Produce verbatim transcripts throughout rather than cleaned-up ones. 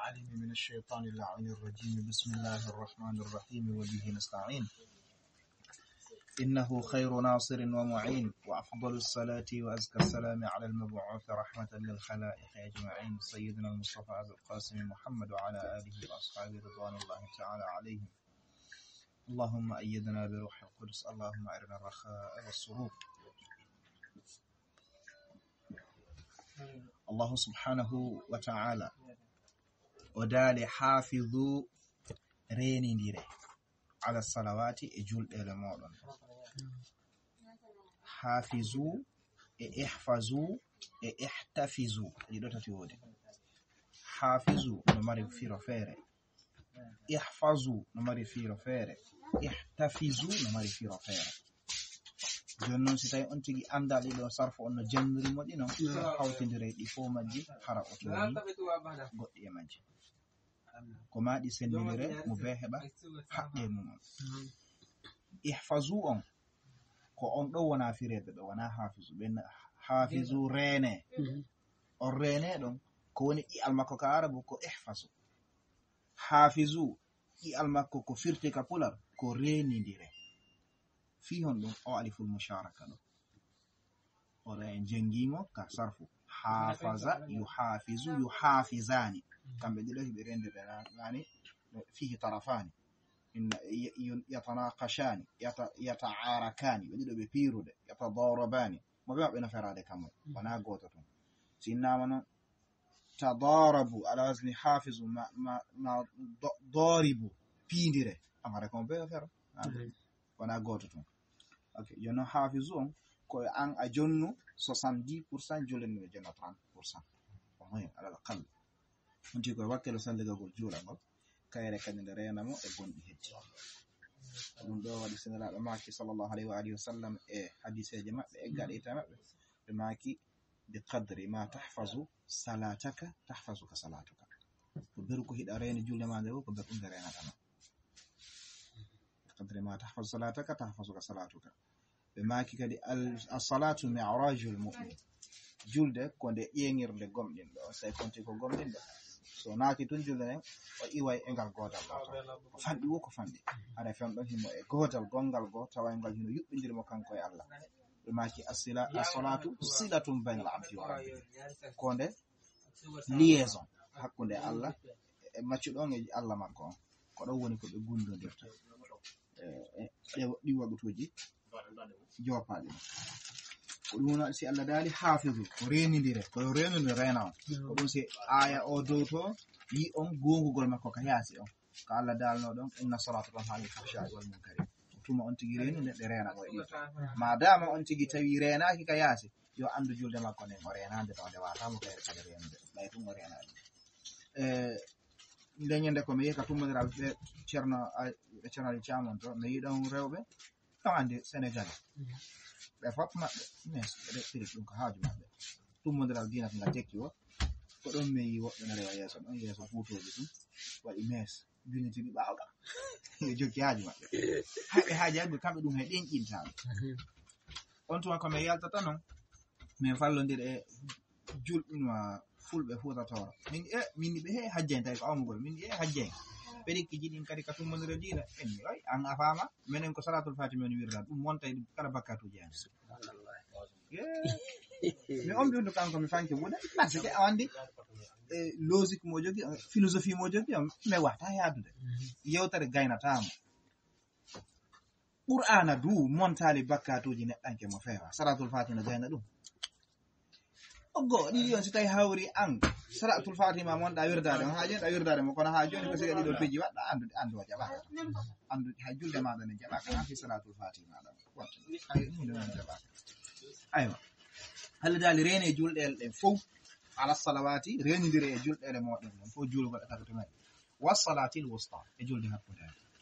العليم من الشيطان اللعين الرجيم. بسم الله الرحمن الرحيم وبه نستعين. إنه خير ناصر ومعين، وأفضل الصلاة وأزكى السلام على المبعوث رحمة للخلائق أجمعين، سيدنا المصطفى أبي القاسم محمد وعلى آله وأصحابه رضوان الله تعالى عليهم. اللهم أيدنا بروح القدس، اللهم أرنا الرخاء والسرور. الله سبحانه وتعالى ودال حافظوا ريني ديري على الصلوات اجول الى مودon حافظوا احفظوا احتفظوا يدو تاتي wodi حافظوا no mari firo fere, ihfazu no mari firo fere, ihtafizu no mari firo fere. jonnon si tawi on tigi anda ɗiɗo sarfo on no janniri mo ɗi non hawtindire ɗi fo majji hara o tooni goɗɗi e majji ko maɗi sendinire mo be heɓa haɗɗe mum on. ihfazu on ko on ɗo wona fireɓe ɓe wona hafizu ɓe hafizu rene on rene ɗon ko woni ƴi'al makko ka arabu ko ihfazu. hafizu ƴi'al makko ko firti ka pular ko renidire fi hon ɗum o aliful musharaka ɗo oɗo en jangimo ka sarfu hafaza yuhafizu yuhafizani kamɓe ɗiɗo hiɓe rendere yani fihi tarafani yatanaqashani yata'arakani ɓe ɗiɗo ɓe pirude yatadarabani mo ɓe maɓɓe naferade kamon wona goto ton sinnama noon tadarabu ala wasni hafizu ma ma daribu pindire amare kon ɓe fero wona goto ton. ok jonno hafizu on ko an a jonnu soixante-dix pourcent juleni ɓe jonno trente pourcent o moyen alal kal onti koye wakkelo salligagol juulagol kayre kadi nde renamo e gonɗi hecci ɗum ɗo waɗi senelaɗo maki sallllahu alayhi wa alihi wa sallam e hadiseje maɓɓe e gaɗita maɓɓe ɓe maki bi qadri ma tahfazu salataka tahfazuka salatuka ko beru ko hiɗa reni julde ma nde ko beru nde renatama qadri ma tahfazu salataka tahfazuka salatuka. ɓe maki kadi as-salatu mi'rajul mu'min julde ko nde ƴeŋirde gomɗin ɗo sai konti ko gomɗin ɗo so naati tun julde nden o iway e ngal godal ko fanɗi wo ko fanɗi haɗa femɗon himo e godal gongal go tawaygal hino yuɓɓindirmo kanko e Allah. ɓe maki as-sila as-salatu silatun bainal abdi wa rabbihi ko nde liaison hakkunde Allah e maccuɗon e Allah makko on ko ɗon woni ko ɓe gundodirta e ɗi waɓutuji jopaɗi ko ɗum si Allah daali hafizu ko renidire ko renide rena on ko ɗum si aya o dow to yi on gongugol makko ka yaasi on ko Allah daalno ɗon inna salata ton haali fahsha'i wal munkari tuma on tigi renide ɗe rena o e ɗi ma dama on tigi tawi renaki ka yaasi yo andu julde makko nden o renande to nde watamo kayre kadi renide ɓay tum o renade e ndeñande ko mi yiika tummodiral ɓe ceerno ɓe ceernali camon to mi yiɗon rewɓe tawande Sénégal ɓe fof maɓɓe mes ɓe ɗeɗɗiri ɗum ko haaju maɓɓe tummodiral dina ko ngal tekki o ko ɗon mi yi woɓɓe no rewa yeeso ɗon yeeso fuutoji ɗum waɗi mes juniti ɗi ɓaawɗa yo jokki haaju maɓɓe hayɓe haaji hagge kamɓe ɗum hay ɗen ƴintaɓe on tuma ko mi yaltata noon min fallodiri e julɓinma fulɓe fuutatoro min e min ɓe he hajjayn tawi ko awmugol min e hajjayn ɓe ɗikki jiɗin kadi ka tummodire diina en ay an a faama minen ko salatul fati men wirda ɗum wonta kala bakkatuji en mi ombiudu kanko mi fanke wuɗa parce que a andi logique mo jogi philosophie mo jogi mi wata yaadude yewtere gaynatamo qur'ana du montali bakkatuji neɗɗanke mo feewa salatul fati no gayna ɗum oggo ɗiɗi on si tawi hawri an salatul fatima monɗa wirdade on ha joni ɗa wirdade mo kono ha joni ko siga ɗiɗo piji waɗɗa andude andu o jaɓaka andu ha julde maɗa ne jaɓaka ha fi salatul fatima ɗa watta ay hunde non jaɓaka. aywa Allah dali rene julɗele ɗen fof ala salawati renidire e julɗele moɗon ɗon fof julgol e tagato men was-salatil wusta e julde hakkude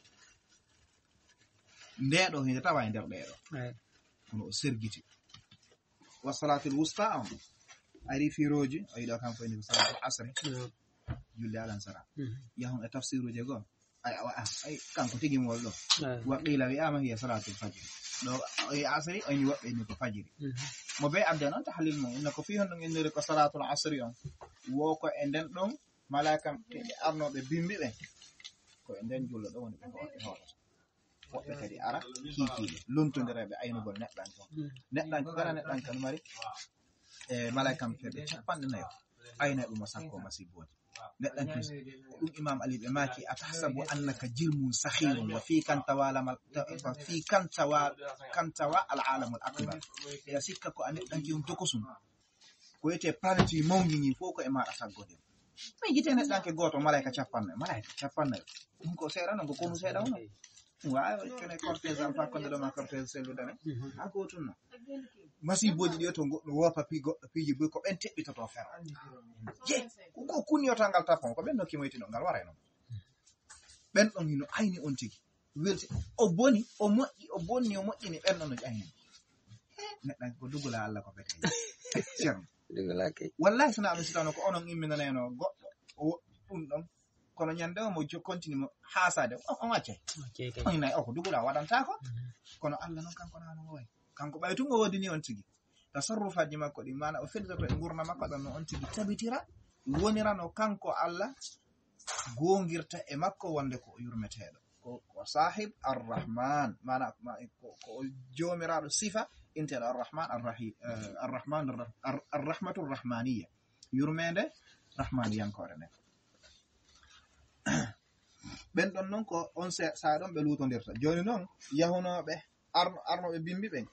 ndeɗo hinde tawa e nder ɗeɗo kono o sergiti was-salatil wusta on ari firoji o yiɗo kanko indi ko salatul asri julde alansara yahon e tafsiruji goo ay ay kanko tigi mol ɗo waqila wi'ama hiya salatul fajr ɗo e asri on yi woɓɓe ni ko fajiri mo be abde noon tahlil mum inna ko fi hon ɗum inniri ko salatul asri on wo ko e nden ɗon malaika ɓe arnoɓe bimbi ɓe koye nden jullo ɗo woni ɓe hawrata woɓɓe kadi ara kiikiiɓe lontodireɓe aynugol neɗɗanke on neɗɗanke kala neɗɗanke no mari e malaika feɓe capanɗe nayo ayna ɗum o sakko masiboji neɗɗanke ɗum imam ali ɓe maki atahsabu annaka jilmun sahirun wa fi kan tawalamal fi kan tawa kan tawa al alamul akbar e sikka ko a neɗɗanke on tokosum ko wiyete planeti mawdi ni fof ko e maɗa saggode mi yite neɗɗanke goto malaika capannayo malaika capannayo ɗum ko seeɗa non ko konu seeɗa wono wawi kene cortège al fakkonde ɗo ma cortège selludane ha gotum no masiboji ɗi to goɗɗo wopa pi goɗɗo piiji boy ko ɓen teɓɓitoto fero je ko kuniyota ngal tapon ko ɓen nokki moytino ngal waray noon ɓen ɗon hino ayni on tigi welti o boni o moƴƴi o bonni o moƴƴini ɓen ɗon no ayni neɗɗanke ko dugula Allah ko bete ceerno wallahi sona aɓe sitano ko onon imminaneno goɗɗo o ɗum ɗon kono ñande o mo continue mo haasade on waccay on nayi o ko dugula waɗantako kono Allah noon kanko nano woy kanko ɓay tun o wodini on tigi tasarrufaji makko ɗi mana o fellitoto e gurna makko ɗon no on tigi tabitira wonirano kanko Allah gongirta e makko wonde ko yurmeteɗo ko sahib arrahman mana ko jomiraɗo sifa inteɗo arrahman arrahim arrahman arrahmatu rrahmaniya yurmede rahmaniyankore nden ɓen ɗon noon ko on saa ɗon ɓe luutondirta joni noon yahunoɓe arno arnoɓe bimbi ɓen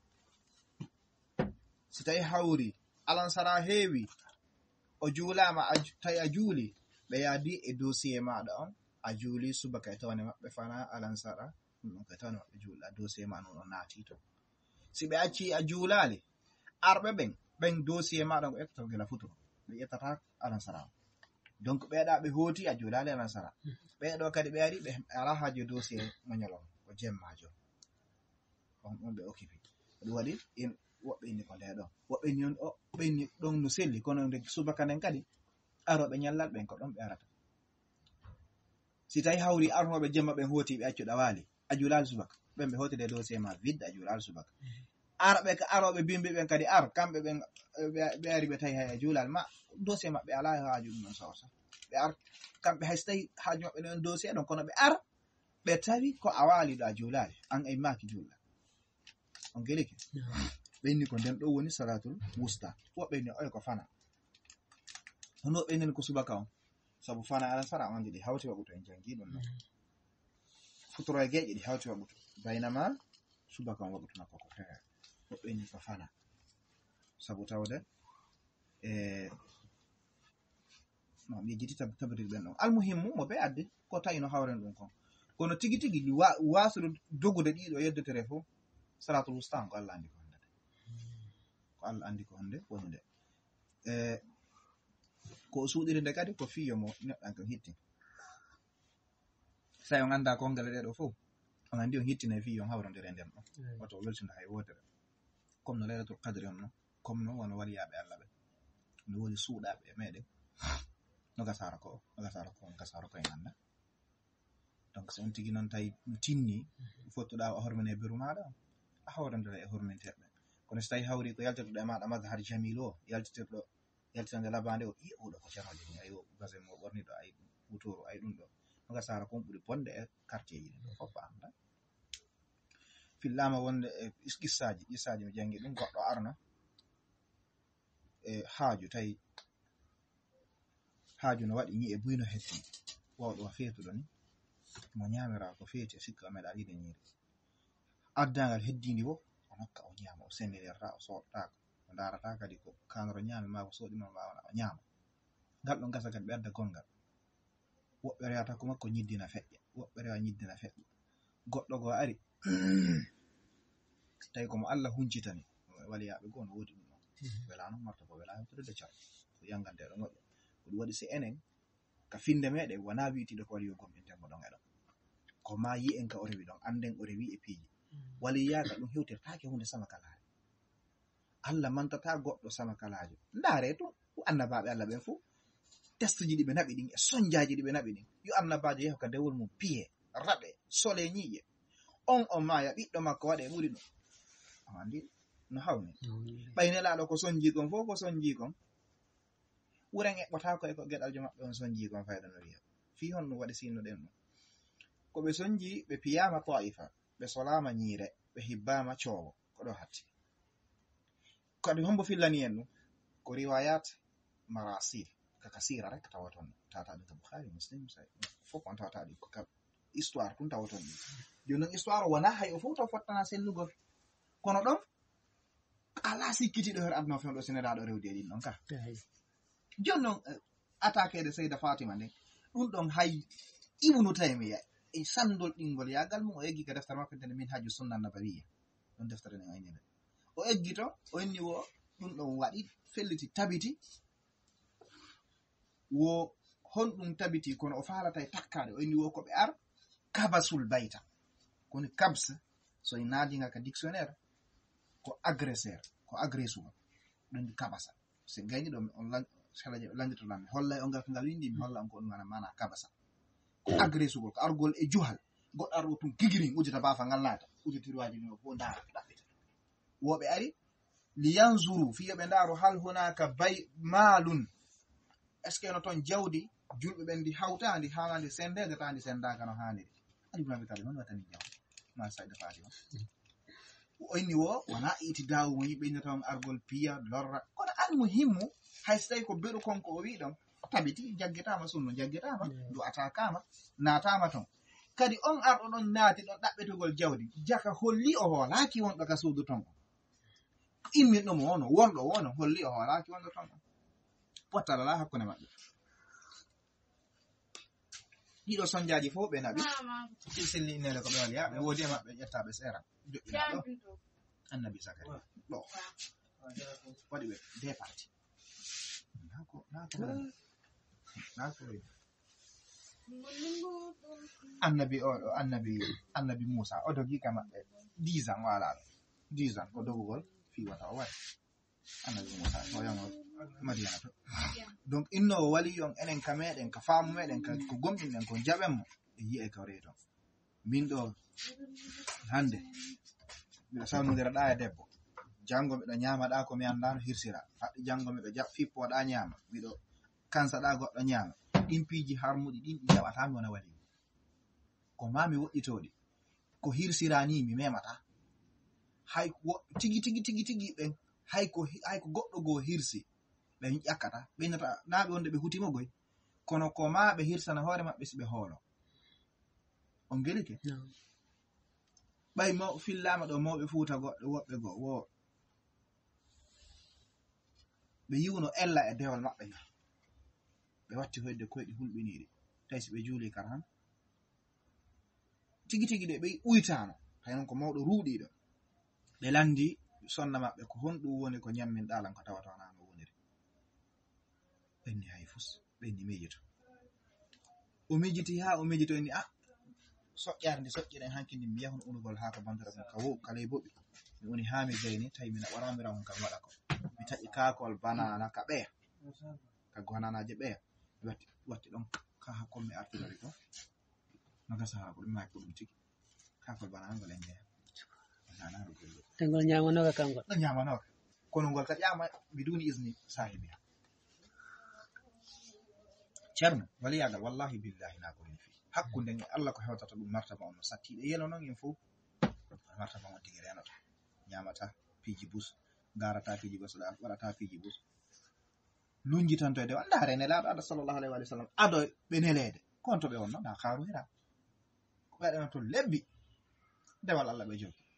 so tawi hawri alansara heewi o juulama tawi a juuli ɓe yaadi e dossier maɗa on a juuli subaka e tawne maɓɓe fana alansara ɗum ɗon koye tawne maɓɓe juulɗa dossier ma non o naati to si ɓe acci a juulali arɓe ɓen ɓen dossier maɗa ko ƴettata gila futuro ɓe ƴettata alansara o donc ɓeeɗa ɓe hooti a juulali alansara ɓeeɗo kadi ɓe ari ɓe ala haaji dossier moñolon o jemmajo on ɗon ɓe occupi ɗum waɗi in woɓɓe inni ko nde ɗon woɓɓe inni on o ɓenni ɗon no selli kono nde subaka nden kadi aroɓe ñallal ɓen ko ɗon ɓe arata si tawi hawri arnoɓe jemma ɓen hooti ɓe accuɗa waali a juulali subaka ɓen ɓe hootide dossier ma vidde a juulali subaka arɓe aroɓe bimbi ɓen kadi ar kamɓe ɓen ɓe ari ɓe tawi hay a juulal ma dossier maɓɓe ala haaju ɗum ɗon sawsa ɓe ar kamɓe hay so tawi haaju maɓɓe ɗon dossier ɗon kono ɓe ar ɓe tawi ko a waaliɗo a juulali an e maki juulɗa on gelike ɓenni ko nden ɗo woni salatul wusta woɓɓe ni oy ko fana hono ɓe nen ko subaka on sabu fana ala sara on ɗi hawti waɓuto en jangi ɗum non futuro e geƴe ɗi hawti waɓuto baynama subaka on waɓuto nakko ko feere woɓɓe ni ko fana sabu tawde e no mi jiti tabatir ɓen ɗon almuhimmu mo ɓe addi ko tawi no hawren ɗum kon kono tigi tigi wasude dogude ɗiɗo yeddetere fof salatul wusta ko Allah andi ko honde ko Allah andi ko honde woni nde e ko suuɗiri nde kadi ko fiyo mo neɗɗan kan hitti sa on anda ko ngale ɗeɗo fof on andi on hittine fiyo on hawrondire nden ɗon wato weltinda hay wotere comme no laylatul qadri on no comme no wono waliyaɓe Allah ɓe no woni suuɗaɓe e meɗen no gasara ko no gasara ko on gasara ko en anda donc so on tigi noon tawi tinni fottuɗa o hormine beru maɗa a hawrondira e horminteɓe kono so tawi hawri ko yaltirɗo e maɗa magga har jamil o yaltitirɗo yaltirande labande o i oɗo ko ceerno jeni ayi gase mo ɓorniɗo ay wutoro ay ɗum ɗo no gasara kon ɓuuri bonde e quartier ji ɗo fof anda fillama wonde e qissaji qissaji mi jangi ɗum goɗɗo arno e haaju tawi haaju no waɗi ñi'e buyno hetti wawɗo o feetuɗo ni mo ñamira ko feeti sikka o meeɗa yiide ñiiri addangal heddindi wo o nokka o ñaama o sennirta o soɗɗaka o darata kadi ko kanoro ñaami ma ko soɗima wawana o ñaama ngal ɗon gasa kadi ɓe adda gongal woɓɓe rewata ko makko ñiddina feƴƴa woɓɓe rewa ñiddina feƴƴa goɗɗo go ari tawi komo Allah huncitani waliyaɓe goo no woodi ɗum ɗon wela noon marta ko wela hewtude car ko yanganteɗo moƴƴo ko ɗum waɗi si enen ka finde meɗen wona wiitiɗo ko wali yo gomɗinten mo ɗon e ɗon ko ma yi en ka o rewi ɗon anden o rewi e piiji waliyaka ɗum hewtirtake hunde sama kalaje Allah mantata goɗɗo sama kalajo ndaare ɗum annabaɓe Allah ɓen fuu testuji ɗi ɓe naɓi ɗin e soñjaji ɗi ɓe naɓi ɗin yo annabajo yaha ka dewol mum piye raɓe sole ñiƴe on o maya ɓiɗɗo makko waɗe ɓuri ɗum o andi no hawni ɓaynelaɗo ko soñji kon fof ko soñji kon wuren eɓɓotako e ko geɗaljo maɓɓe on sonji gon fayda no wiya fi hon ɗum waɗi sinnoɗen ɗum ko ɓe sonji ɓe piyama ta'ifa ɓe solama ñiire ɓe hibbama coowo ko ɗo hatti kadi hombo fillani en ɗum ko riwayat marasil ka kasira rek tawaton tataɗi ka Bukhari Muslim sai fof on tawataɗi ko ka histoire tun tawaton ɗum joni noon histoire wona hay o fof taw fottana sellugol kono ɗon ala sikkitiɗo her aduna fen ɗo seneɗaɗo rewde ɗin ɗon ka joni noon attaquede Seyda Fatima nde ɗum ɗon hay Ibnu Taymiya e sandol ɗingol yagal mum o eggi ka deftere makko nde min haju sunna nabawiya ɗon deftere nden aynide o eggi to o inni wo ɗum ɗon waɗi felliti tabiti wo honɗum tabiti kono o falata e takkade o inni wo ko ɓe ar kabasul bayta koni kabs so en naadinga ka dictionnaire ko agresseur ko agressugo ɗum kabasa so gayni ɗo on salaje landirtoɗam mi holla on ngal ko ngal windi mi holla on ko ɗum mana mana kabasa ko agressugol ko argol e juhal goɗɗo argo tum kigirin ujata bafa ngal naata ujatirwaji ɗum fof ndaara ɗaɓɓita woɓe ari li yanzuru fiya ɓe ndaaro hal hunaka bay maalun est ce que no toon jawdi julɓe ɓen ndi hawtandi hanandi sendede tandi sendaka no haniri ali ibn abi talib on watani jawdi ma Sayda Fatima o inni wo wona iti dawu mo yiɓe innata on argol piya lorra kono an mo himmu hay so tawi ko beɗu konko o wi ɗon tabiti jaggetama sunno jaggetama du atakama natama ton kadi on arɗo ɗon naati ɗon ɗaɓɓetugol jawdi jaka holli o hoolaki wonɗo ka suudu ton o immin ɗum wono wonɗo wono holli o hoolaki wonɗo ton o pottalala hakkunde maɓɓe ɗiɗo sonjaji fof ɓe naɓi silli innele ko ɓe wali ɓe woodi e maɓɓe ƴettaɓe seera joƴƴinaɗo annabi Zakari ɗo waɗi ɓe de parti nako nako nako annabi oɗo annabi annabi Musa o dogi ka maɓɓe dix ans wala ɗo dix ans ko dogugol fiwata o waɗi annabi Musa o yango Madiyana to donc innowo wali on enen ka meɗen ka faamu meɗen ka ko gomɗinɗen ko jaɓen mo e yi'e ka reeton min ɗo hande mbiɗo sawnodira ɗa e debbo janngo miɗo ñaama ɗa ko mi annda no hirsira haɗi janngo miɗo jaɓ fippoɗa ñaama miɗo kansa ɗa goɗɗo ñaama ɗin piiji harmuɗi ɗin ɗi jaɓatami wona wali ko mami woɗɗitoɗi ko hirsira ni mi memata hay tigi tigi tigi tigi ɓen hay ko hay ko goɗɗo goo hirsi ɓe ƴakkata ɓe innata naaɓe wonde ɓe hutimo goy kono ko ma ɓe hirsana hoore maɓɓe si ɓe hoolo on gelike ɓay maw fillama ɗo mawɓe fuuta goɗɗo woɓɓe goo wo ɓe yiwno ella e dewal maɓɓe nga ɓe watti hoyde koyɗi hulɓiniɗi tawi si ɓe juuli kar han tigi tigi ɗe ɓe uytano hay noon ko mawɗo ruuɗiɗo ɓe landi sonna maɓɓe ko honɗum woni ko ñammin ɗalan ko tawata wona no woniri ɓenni hay fus ɓenni miijito o miijiti ha o miijito ni a soƴƴare nde soƴƴiɗen hankkindi mi yahun unugol ha ko bandira mum ka wo kala e boɓi mi woni ha mi gayni tawi mi naɓaramira on kam waɗa ko mi taƴi kakol banana ka ɓeya ka gonanaje ɓeya mi watti watti ɗon ka hakkol mi artirori ko no gasa ha ko ɗum may ko ɗum tigi kakol banana ngol en jeeya nana ɗo gollo tengol ñamanoka kangol ɗo ñamanoka kono ngol taƴama biduni isni sahibiha ceerno waliyagal wallahi billahi na ko min fi hakkunde nge Allah ko hewtata ɗum martaba on no sattiɗe yelo noon en fof martaba on tigi renata ñamata piiji bus garata piiji bus ɗa waɗata piiji bus lunjitantoyde wanda rene laaɗo aɗa sallallahu alayhi wa sallam ado ɓe nelede kon to ɓe wonno na kaaru hira ko ɓeɗen to lebbi dewal Allah ɓe jogi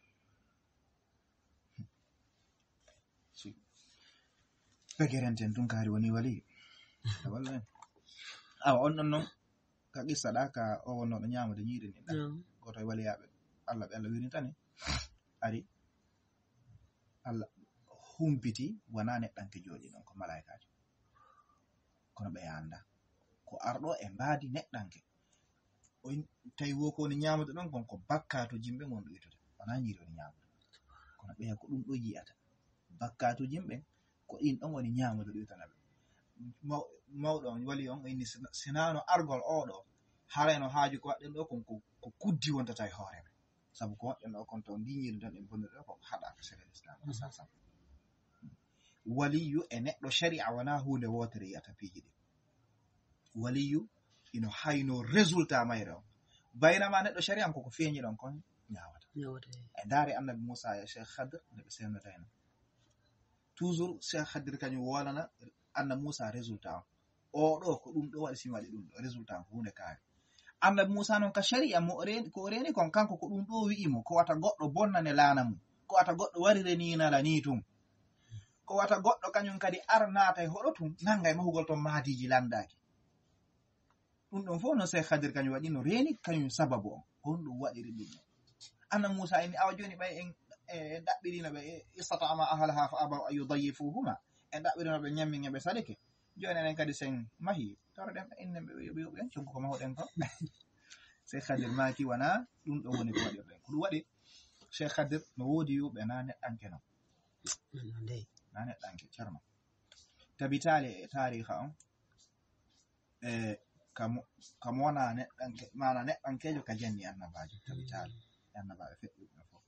pegerenten tun kaari woni wali wallahi awa on ɗon noon ka qissa ɗa ka o wonnoɗo ñamude ñiiri ni ɗa goto e waliyaɓe Allah ɓe Allah wiritani ari Allah humpiti wona neɗɗanke jooɗi ɗon ko malaikajo kono ɓe anda ko arɗo e mbaadi neɗɗanke o tawi wo ko woni ñamude ɗon kon ko bakkatu jimɓe gon ɗo witude wona ñiiri woni ñamude kono ɓeya ko ɗum ɗo yiyata bakkatu jimɓe ko ɗin ɗon woni ñamude ɗo witanaɓe mawɗo on wali on inni sinano argol oɗo harayno haaju ko waɗɗen ɗo kon ko kuddi wontata e hoore men sabu ko waɗɗen ɗo kon to ndi ñiiri tan en bonniri ɗo ko haɗaka sere l'islam asasam waliyu e neɗɗo sharia wona hunde wotere yiyata piiji ɗi waliyu ino hayno résultat mayre o baynama neɗɗo sharia an koko feeñi ɗon kon ñawata e ndaari annabi Moussa e cheikh Khadir nde ɓe sennotayno toujours cheikh Khadir kañum wolana annabi Moussa résultat o o ɗo ko ɗum ɗo waɗi simi waɗi ɗum ɗo résultat ko hunde kaari annabi Moussa noon ka sharia mo ko o reni kon kanko ko ɗum ɗo wi'imo ko wata goɗɗo bonnane laana mum ko wata goɗɗo warire ni nala ni tum ko wata goɗɗo kañum kadi ar naata e hoɗo tum nanga e mahugol ton maadiji landaki ɗum ɗon fof no cheikh Khadir kañum waɗi no reni kañum sababu on ko ɗum ɗum waɗiri ɗum ɗon annabi Moussa en awa joni ɓay en e ɗaɓɓirino ɓe istata'ama ahlaha fa abaw an yudayifuhuma en ɗaɓɓirino ɓe ñammi ɓe salike joni enen kadi sen mahi tawreɗen innen ɓe yoɓi yoɓi en coggu ko mahoɗen ko cheikh Khadir maki wona ɗum ɗo woni ko waɗirɗen ko ɗum waɗi cheikh Khadir no woodi yuɓe na neɗɗanke non na neɗɗanke ceerno tabitali e tariha on e kamo kamo wona neɗɗanke mana neɗɗankejo ka janni annabajo tabitali annabaɓe feɗɗuɓe fof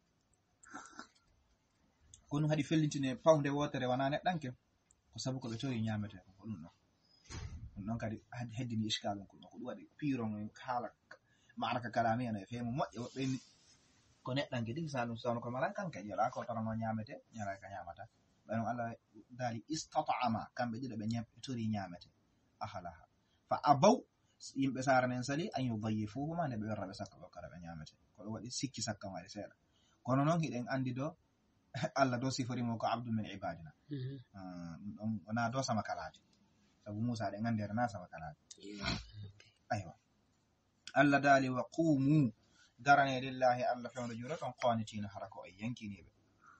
ko ɗum haɗi fellintine pawde wotere wona neɗɗanke ko sabu ko ɓe tori ñamete ko ɗum ɗon ɗum ɗon kadi heddini iskal on ko ɗum ko ɗum waɗi piron haala maraka kalami ene femo moƴƴe woɓɓe ko neɗɗanke ɗi sa ɗum sawno ko malan kanke ƴeela ko tarano ñamete ñala ka ñamata ɓayno Allah daali istata'ama kamɓe ɗiɗo ɓe ñam tori ñamete ahalaha fa abaw yimɓe saranen sali an yudayifuhuma nde ɓe werra ɓe sakka ɓe kada ɓe ñamete ko ɗum waɗi sikki sakka waɗi seeɗa kono noon hiɗen andi do Allah do siforimo ko abdu min ibadina ɗum wona do sama kalaji sabu Musa ɗen andi na sama kalaji aywa Allah daali wa qumu darane lillahi Allah fewndo juuɗo ton qanitina hara ko e yankiniɓe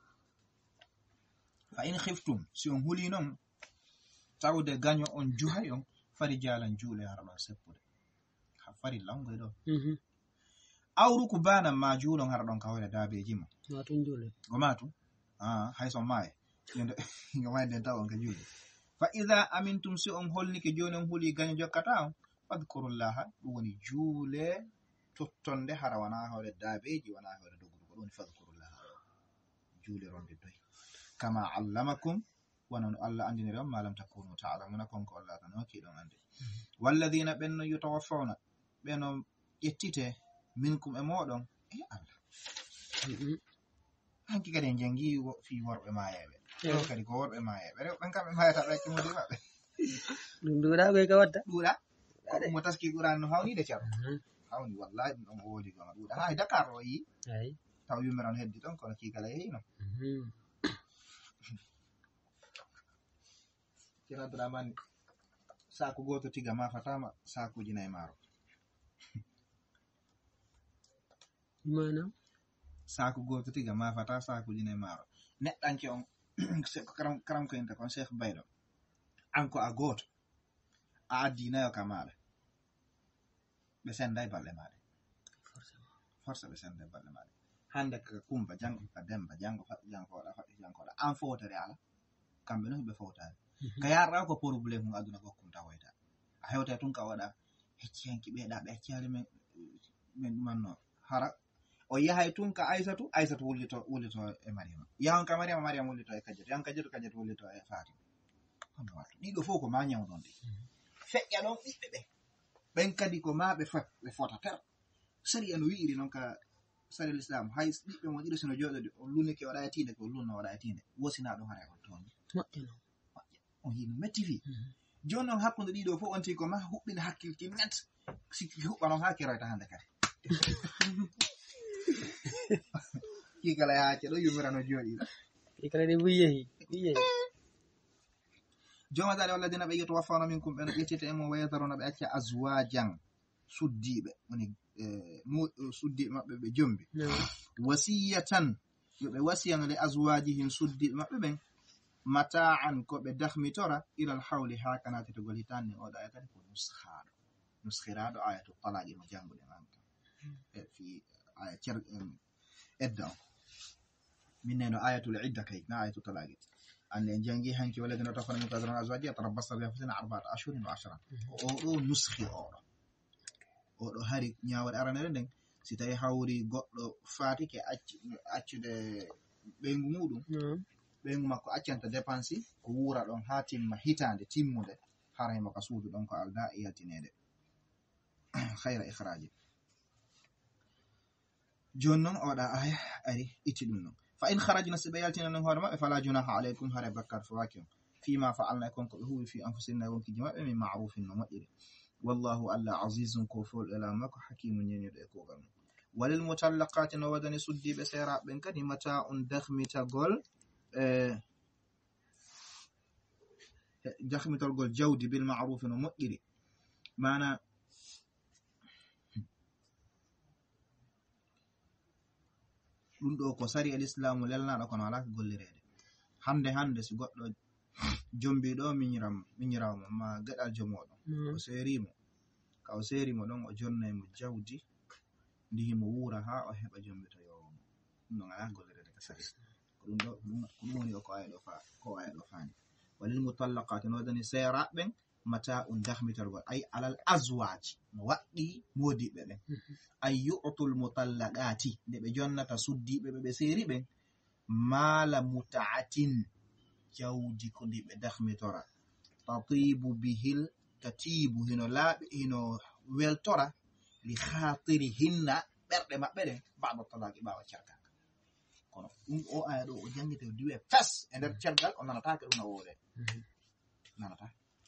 fa in khiftum si on huli noon tawde gaño on juhay on fari jalan juule hara ɗon seppude ha fari langoy ɗo awru ku banan ma juulon hara ɗon kawle daabeji ma matun juule go matu ah hay son maaye ngo may den taw on ka juule fa idha amintum si on holnike joni on huli gaño jokkata on fadhkurullaha ɗum woni juule tottonde hara wana hawre daabeji wana hawre dogudu ko ɗum woni fadhkurullaha juule ronde doy kama allamakum wonon Allah andinire on malam takunu ta'lamuna konko Allah tan hokki ɗon ande walladina ɓenno yutawaffawna ɓeno ƴettite minkum e moɗon e Allah hanki kadi en jangi fi worɓe mayeɓe ɗo kadi ko worɓe mayeɓe rewɓen kamɓe mayata ɓe accimudi maɓɓe ɗum ɗuuɗa koy ka watta ɗuuɗa ko ɗum mo taski ɓurani no hawnide ceerno hawni wallahi ɗum ɗon o woodi goma ɗuuɗa ha e Dakar o yi taw yummira on heddi ɗon kono kikala yeyino ceerno Abdourahmane saku goto tiga ma fatama sakuji nayi maaro manam saku goto tiga ma fata sakuji nayi maaro neɗɗanke on karam karam ko inta kon Cheikh Baydo an ko a goto a addi nayo ka maɗa ɓe senday balɗe maɗe force ɓe senday balɗe maɗe hande ka Kumba jango ka Demba jango faɗi jankoɗa faɗi jankoɗa an fotere ala kamɓe no ɓe fawtani ka yarɗa ko probléme mum aduna gokkum tawoyta a hewta tun ka waɗa hecciyanki ɓeeɗa ɓe hecciyali men men ɗumanno hara o yahay tun ka Aissatu Aissatu wullito wullito e Mariama yahan ka Mariama Mariama wullito e Kadiatu yahan Kadiatu Kadiatu wullito e Fatima hono wattu ɗiɗo fof ko ma ñawɗon ɗi feƴƴa ɗon ɓiɓɓe ɓe ɓen kadi ko ma ɓe fat ɓe fota ter sari no wi'iri noon ka sari l'islam hay ɓiɓɓe mo ɗiɗo sino jooɗode o lunike waɗa e tinde ko lunno waɗa e tinde wosina ɗum hara on toon on hino metti fi joni noon hakkude ɗiɗo fof on tii ko ma huɓɓina hakkilki net sikki huɓɓa noon ha keroyta hande kadi kikala e hacce ɗo yumirano jooɗi kikala de wiyehi wiyehi joma dali walladina ɓe yeto waffano minkum ɓe no ƴettete e mo waydaruna ɓe acca azwajan suddiɓe woni suddiɓe maɓɓe ɓe jombi wasiyatan yoɓe wasiyano le azwajihim suddiɓe maɓɓe ɓen mata'an ko ɓe dahmitora ilal hawli ha kanate to gol hitanni oɗo aya kadi ko nuskhaɗo nuskhiraɗo ayatu talaqi mo janguɗe mamta e fi aya cer edda on minneno ayatul idda kay na ayatul talaqi ande en jangi hanki walladina tafana min kadran azwaji yatarabbasna bi anfusina arba'ata ashhurin wa ashran oɗo nuskhi oɗo oɗo hari ñawade aranere nden si tawi hawri goɗɗo fatike accude ɓeygu muɗum ɓeygu makko accanta dépense ko wura ɗon ha timma hitande timmude haray maka suudu ɗon ko alda e yaltinede hayra ihraji joni noon oɗa aya ari itti ɗum non fa in kharajna si ɓe yaltina non hoore maɓɓe fala junaha aleykum hare bakkar fawaki on fima fa'alna e konko ɓe huwi fi anfusinna e wonkiji maɓɓe min ma'rufin no moƴƴiri wallahu allah azizun ko fol e lamu makko hakimu ñeñuɗo e kuugal mum walil mutallaqati no wadani suddiɓe seeraɓe ɓen kadi mata on dahmitagol e dahmitolgol jawdi bil ma'rufi no moƴƴiri mana ɗum ɗo ko sari al islamu lelnaɗo kono wala ko gollirede hande hande si goɗɗo jombi ɗo miñiram miñirawmo ma gaɗal jomoɗo o serimo ka o serimo ɗon o jonnaymo jawdi ndihimo wuura ha o heɓa jombito yowomo ɗum ɗon ala gollirede ka sari ko ɗum ɗo ko ɗum woni o ko aya ɗo fa ko aya ɗo fani walil mutallaqati no dani seeraɓen mata un dahmitorgol ay alal azwaji no waɗɗi modiɓɓe ɓen ay yu'tul mutallaqati nde ɓe jonnata suddiɓe ɓe ɓe seeri ɓen mala muta'atin jawdi ko ndi ɓe dahmitora tatibu bihil tatibu hino laaɓi hino weltora li khatiri hinna ɓerɗe maɓɓe ɗen baɗo talaqi ɓawa cergal kono ɗum o aya ɗo o jangite o diwe fes e nder cergal o nanatake ɗum no wode nanata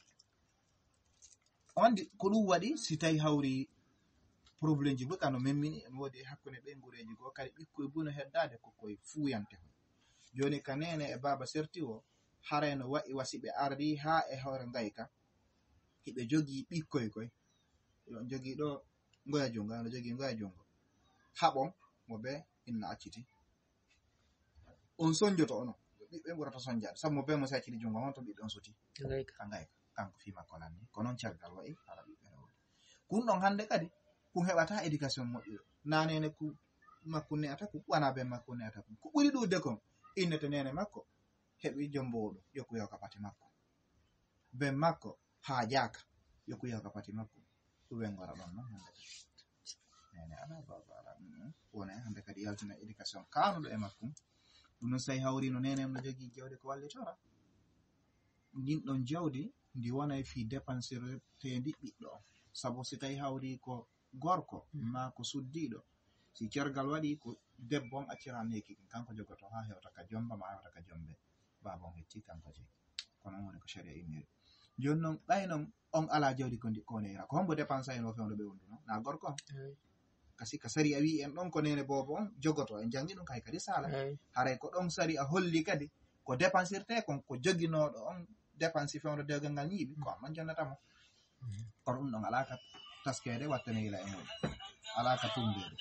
wandi ko ɗum waɗi si tawi hawri probléme ji fof kano memmini en woodi hakkunde ɓe gureji goo kadi ɓikkoye buno heddade kokoye fuuyante ho joni ka nene e baba serti o harayno waɗi wasiɓe ardi ha e hawre ngayka hiɓe jogii ɓikkoye koye ɗon jogii ɗo ngoya jungo ano jogii ngoya jungo haɓon mo ɓe inna acciti on sonjoto ono ɓiɓɓe ɓurata sonjade sabu mo be mo saccidi jungo hon to ɓiɗɗon suti ka ngayka kanko fi makko lanni ko noon caggal waɗi hara ɓiɓɓe no woni kun ɗon hande kadi kum heɓata éducation moƴƴuɗo nanene ku makko ne'ata ku wana be makko ne'ata ku ko ɓuri ɗude kon innete nene makko heɓi jombowo ɗum yokku yewka pati makko ben makko ha jaaka yokku yewka pati makko ɗumen ngora ɗon noon hande nene ala baba ala wona hande kadi yaltina éducation kanuɗo e makko ɗum noon so tawi hawri no nene no jogii jawdi ko wallitora ndin ɗon jawdi ndi wonay fi dépensirtendi ɓiɗɗo on sabu si tawi hawri ko gorko ma ko suddiɗo si cergal waɗi ko debbo on accira neki kanko jogoto ha hewta ka jomba ma hewta ka jombe babon hetti kanko je kono woni ko sharia inniri joni noon ɓaynon on ala jawdi ko ndi koneyra ko hombo dépensa en o fewno ɓe wonduno na gorko on kasi ka sari a wi en ɗon ko nene bobo on jogoto en jangi ɗum kay kadi sala haray ko ɗon sari a holli kadi ko dépensirte kon ko joginoɗo on dépense fewno dewgal ngal ñiiɓi ko on jonnatamo kono ɗum ɗon alaka taskede wattane ila e muɗum alaka tumbede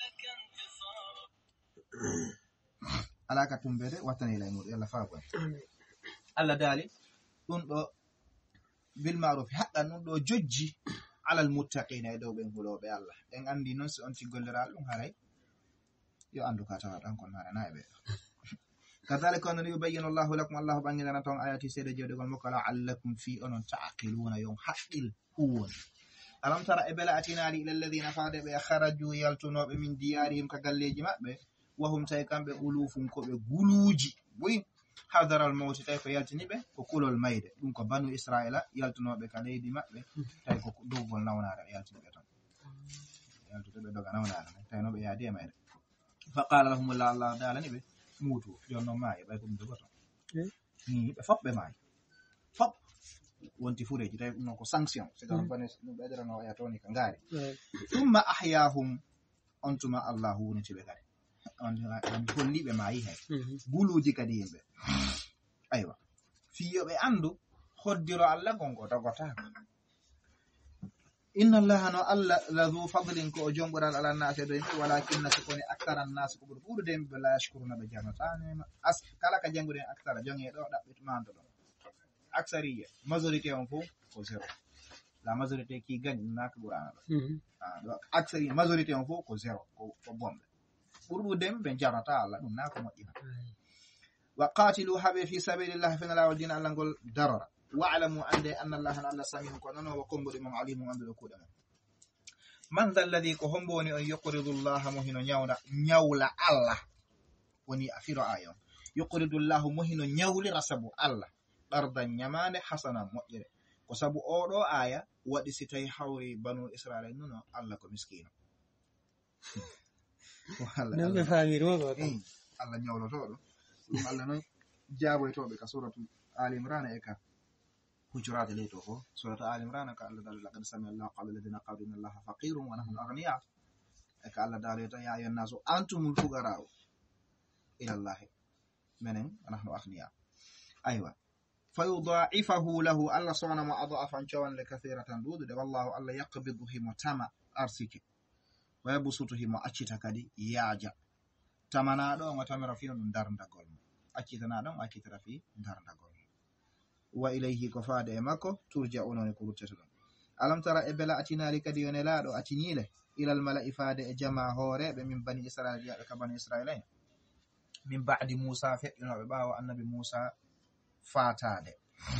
alaka tumbede wattane ila e muɗum yalla faabo en allah daali ɗum ɗo bil ma'ruf haqqan ɗum ɗo jojji alal muttaqina e dow ɓen huloɓe allah ɓen andi noon si on ti golliral ɗum haray yo andu ka tawa ɗan kon hara na e ɓe kadhalika on yubayyinu Allahu lakum Allahu bangina ton ayati seede jewdegol makko la'allakum fi onon ta'qiluna yon haqqil huwon alam tara e bela atinali ila alladhina fade be kharaju yaltunobe min diyarihim ka galleji mabbe wa hum tay kambe ulufun ko be guluji boy hadara al maut tay ko yaltini be ko kulol mayde dum ko banu israila yaltunobe ka leydi mabbe tay ko dogol nawnare yaltini be ton yaltude be doga nawnare tay no be yaadi e mayde fa qala lahum Allah dalani be mutu jonno maayi bay ko dum dogoto ni be fop be maayi fop wonti fureji tay non ko sanction c'est comme bane no bedara no ya toni ka ngari thumma ahyahum antuma Allahu wonti be kadi on on holli be maayi hay buluji kadi yimbe aywa fiyobe andu hoddiro Allah gongo dogota inna allaha no allah la dhu fadlin ko jombural ala nase do yimbe walakin nasukoni akthara an-nas ko buru buru dem be la yashkuruna be janatane as kala ka janguden akthara jonge do dabbit mando do aksariya majorité on fo ko zéro la majorité qui gagne nak burana do ah do aksariya majorité on fo ko zéro ko ko bombe buru dem be janata Allah dum nako modina wa qatilu habi fi sabilillah fa la wajina allangol darara wa'lamu anna allaha alla samihun kono wa kombo mum alimun andu ko dama man dal ladhi ko hombo woni on yuqridu allaha muhino nyawla nyawla allah woni afiro ayon yuqridu llahu mohino ñawlira sabu allah qardan ñamande hasana moƴƴere ko sabu oɗo aya waɗi si tawi hawri banu israil nuno allah ko miskino non ɓe famiri mo ko allah ñawlotoɗo ɗum allah noon jaboytoɓe ka suratu al imran e ka hujurade ley to fo suratu al imran ka allah dali laqad sami allahu qawla alladina qalu inna allaha faqirun wa nahnu agniya e ka allah daleta ya ayuha nnasu antumul fugara'u ila llahi menen wa nahnu agniya aywa fayudaifahu lahu allah sownamo adafan cowanle kathiratan ɗuɗude wallahu allah yaqbidu himo tama arsike wa yabsutu himo accita kadi yaaja tamanaɗo on o tamira fi ɗum darndagol mo accitanaɗon o accitata fi darndagol mo wa ilayhi ko faade e makko turja unone ko ruttata ɗon alam tara e bela atinali kadi yo nelaɗo atinile ilal mala'i faade e jama hooreɓe min bani israil yaɓe ka bani israil en min ba'di musa feƴƴunoɓe ɓawo annabi musa fatade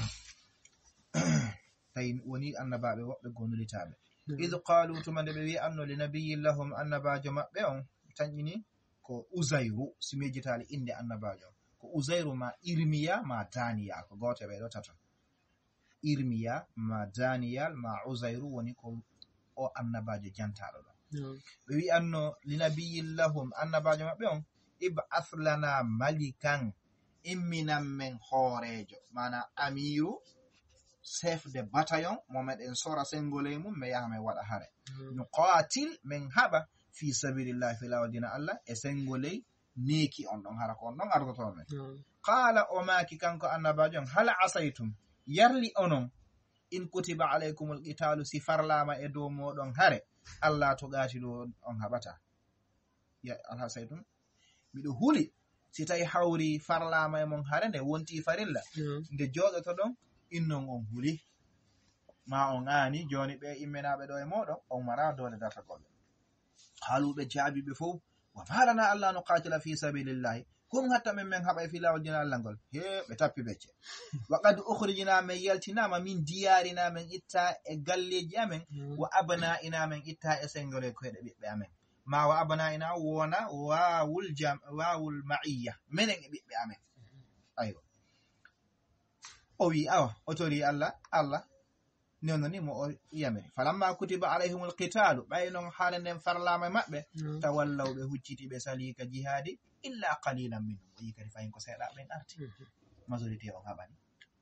tawi woni annabaɓe woɓɓe gonulitaɓe id qalu tuma nde ɓe wi anno li nabiyin lahum annabajo maɓɓe on tañƴini ko usayru simijitali inde annabajo ko usayru ma irmiya ma daniyal ko goto ɓe ɗo tata irmiya ma daniyal ma usayru woni ko o annabajo jantaɗo ɗo ɓe wi anno li nabiyin lahum annabajo maɓɓe on ib'ath lana malikan imminan men hoorejo mana amiru chef de bataillon mo meɗen sora sengoley mum mi yaha min waɗa hare no qatil min haɓa fi sabilillahi fi lawol dina allah e sengoley neeki on ɗon hara ko on ɗon ardoto men qala o maki kanko annabajo on hala asaytum yarli onon in kutiba alaykumul qitalu si farlama e dow moɗon hare allah to gatiɗo on haɓata ala saytum miɗo huli si tawi hawri farlama e mon hare nde wonti farilla nde joɗoto ɗon innon on huli ma on aani joni ɓe imminaɓe ɗo e moɗon on mara dole dartagoɓe haaluɓe jaabiɓe fof wa malana allah no qatila fi sabilillahi kum hatta men men haɓa e fi lawol dina allah ngol he ɓe tappi becce wa qad ukhrijina men yaltinama min diyarina men itta e galleji amen wa abna'ina men itta e sengole koyɗe ɓiɓɓe amen ma wa abna'ina wona wawul jam wawul ma'iyya menen e ɓiɓɓe amen aywa o wi awa o tori allah allah nononi mo o yamen falamma kutiba alayhimul qitalu ɓay non haala nden farlama maɓɓe tawallaw ɓe hucciti ɓe sali ka jihadi illa qalilan minhum o yi kadi fayin ko seeɗa ɓen arti majorité on haɓani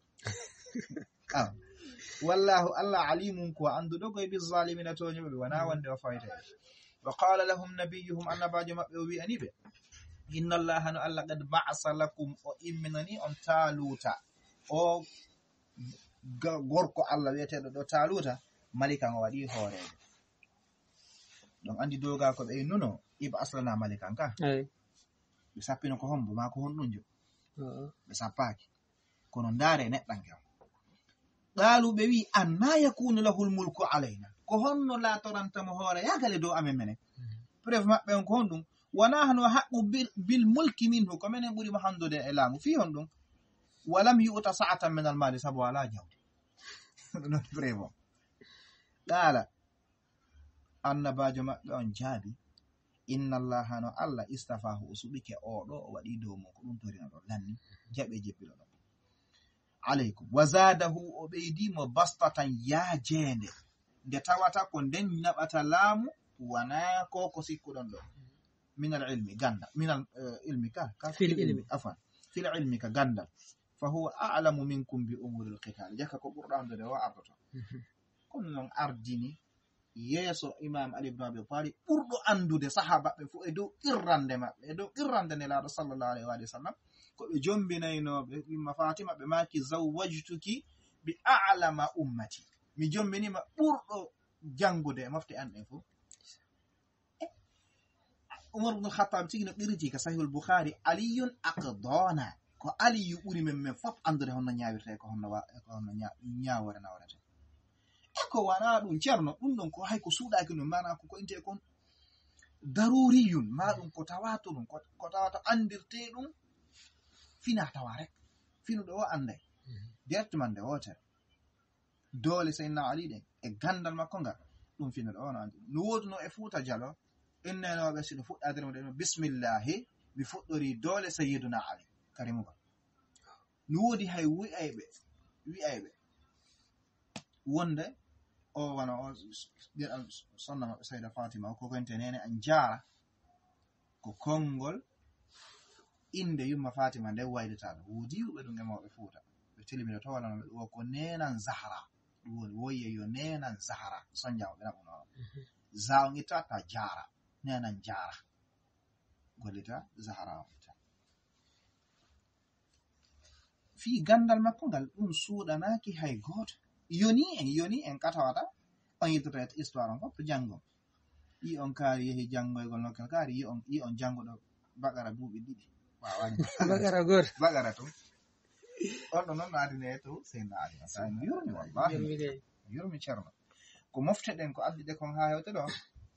aw wallahu allah alimum ko anduɗo koye bizalimina toñuɓe ɓe wona wonde o fayte wa qala lahum nabiyuhum annabajo maɓɓe o wi ani ɓe inna allaha no allah qad ba'asa lakum o imminani on taluta o gorko allah wiyeteɗo ɗo taluta malikan o waɗi hoorejo ɗon andi doga ko ɓe nuno iba aslana malikan ka ɓe sappino ko hombo ma ko honɗum jo ɓe sappaki kono ndaare neɗɗanke o ɗaalu ɓe wi anna yakunu lahul mulku alayna ko honno latorantamo hoore yagale dow amen menen preuve maɓɓe on ko honɗum wona hano haqqu bil mulki minhu ko menen ɓurimo handude e laamu fi honɗum walam yu'ta sa'atan min al mali sabu wala jawdi non preuve on ɗaala annabajo maɓɓe on jaabi inna allaha no allah istafahu o suɓike oɗo o waɗi dow mo ko ɗum torino ɗo lanni jaɓe jebbiɗo ɗo aleykum wa zadahu o ɓeydimo bastatan yaajende nde tawata ko nden naɓata laamu wona ko ko sikkuɗon ɗo minal ilmi gandal minal ilmi ka ka fil ilmi afan fil ilmi ka gandal fa huwa a'lamu minkum bi umuri al-qital jaka ko ɓurɗo andude o ardoto kono noon ardini yeeso imam ali ibn abi talib ɓurɗo andude sahaba ɓe fof e dow irrande maɓɓe e dow irrande nelaɗo sallallahu alayhi wa sallam ko ɓe jombinaynoɓe imma fatima ɓe maki zawwajtuki bi a'lama ummati mi jombinima ɓurɗo jangude e mofte an ɗen fof umar ibn khattab tigi no ɓiriti ka sahihul bukhari aliyun aqdana ko aliyu ɓuri men men fof andude honno ñawirte ko honno ko honno ñawore nawrete e ko wana ɗum ceerno ɗum ɗon ko hay ko suuɗaki ɗum mana ko ko inte kon daruriyun ma ɗum ko tawato ɗum ko tawata andirte ɗum fina tawa rek finuɗo o anday directement nde wotere doole seydna ali ɗen e gandal makko ngal ɗum finuɗo o no andi no woduno e fuuta jalo innenoɓe siɗo fuɗɗadire mo ɗeno bismillahi mi fuɗɗori doole sayyiduna ali karimugol no woodi hay wi'ayɓe wi'ayɓe wonde o wana o ɓiɗal sonna maɓɓe sayda fatima o kokoynte nene an jaara ko konngol inde yumma fatima nde waydetaɗo woodi yuɓe ɗum e mawɓe fuuta ɓe telimino to wala no ɓe ko nenan zahra ɗum woni woyye yo nenan zahra sonjama ɓe naɓu noon za on itta ta jaara nenan jaara gollita zahra on itta fii gandal makko ngal ɗum suuɗanaki hay gooto yoni en yoni en katawata on yiddoto e histoire on fof to janngom yi on kaari yehi janngoygol nokkel kaari yi on yi on jannguɗo bagara duuɓi ɗiɗi wawa bagara goto bagara to on ɗo noon no adine to seyna adina sa mi yurmi wallahi yurmi ceerno ko mofteɗen ko adduɗe kon ha hewte ɗo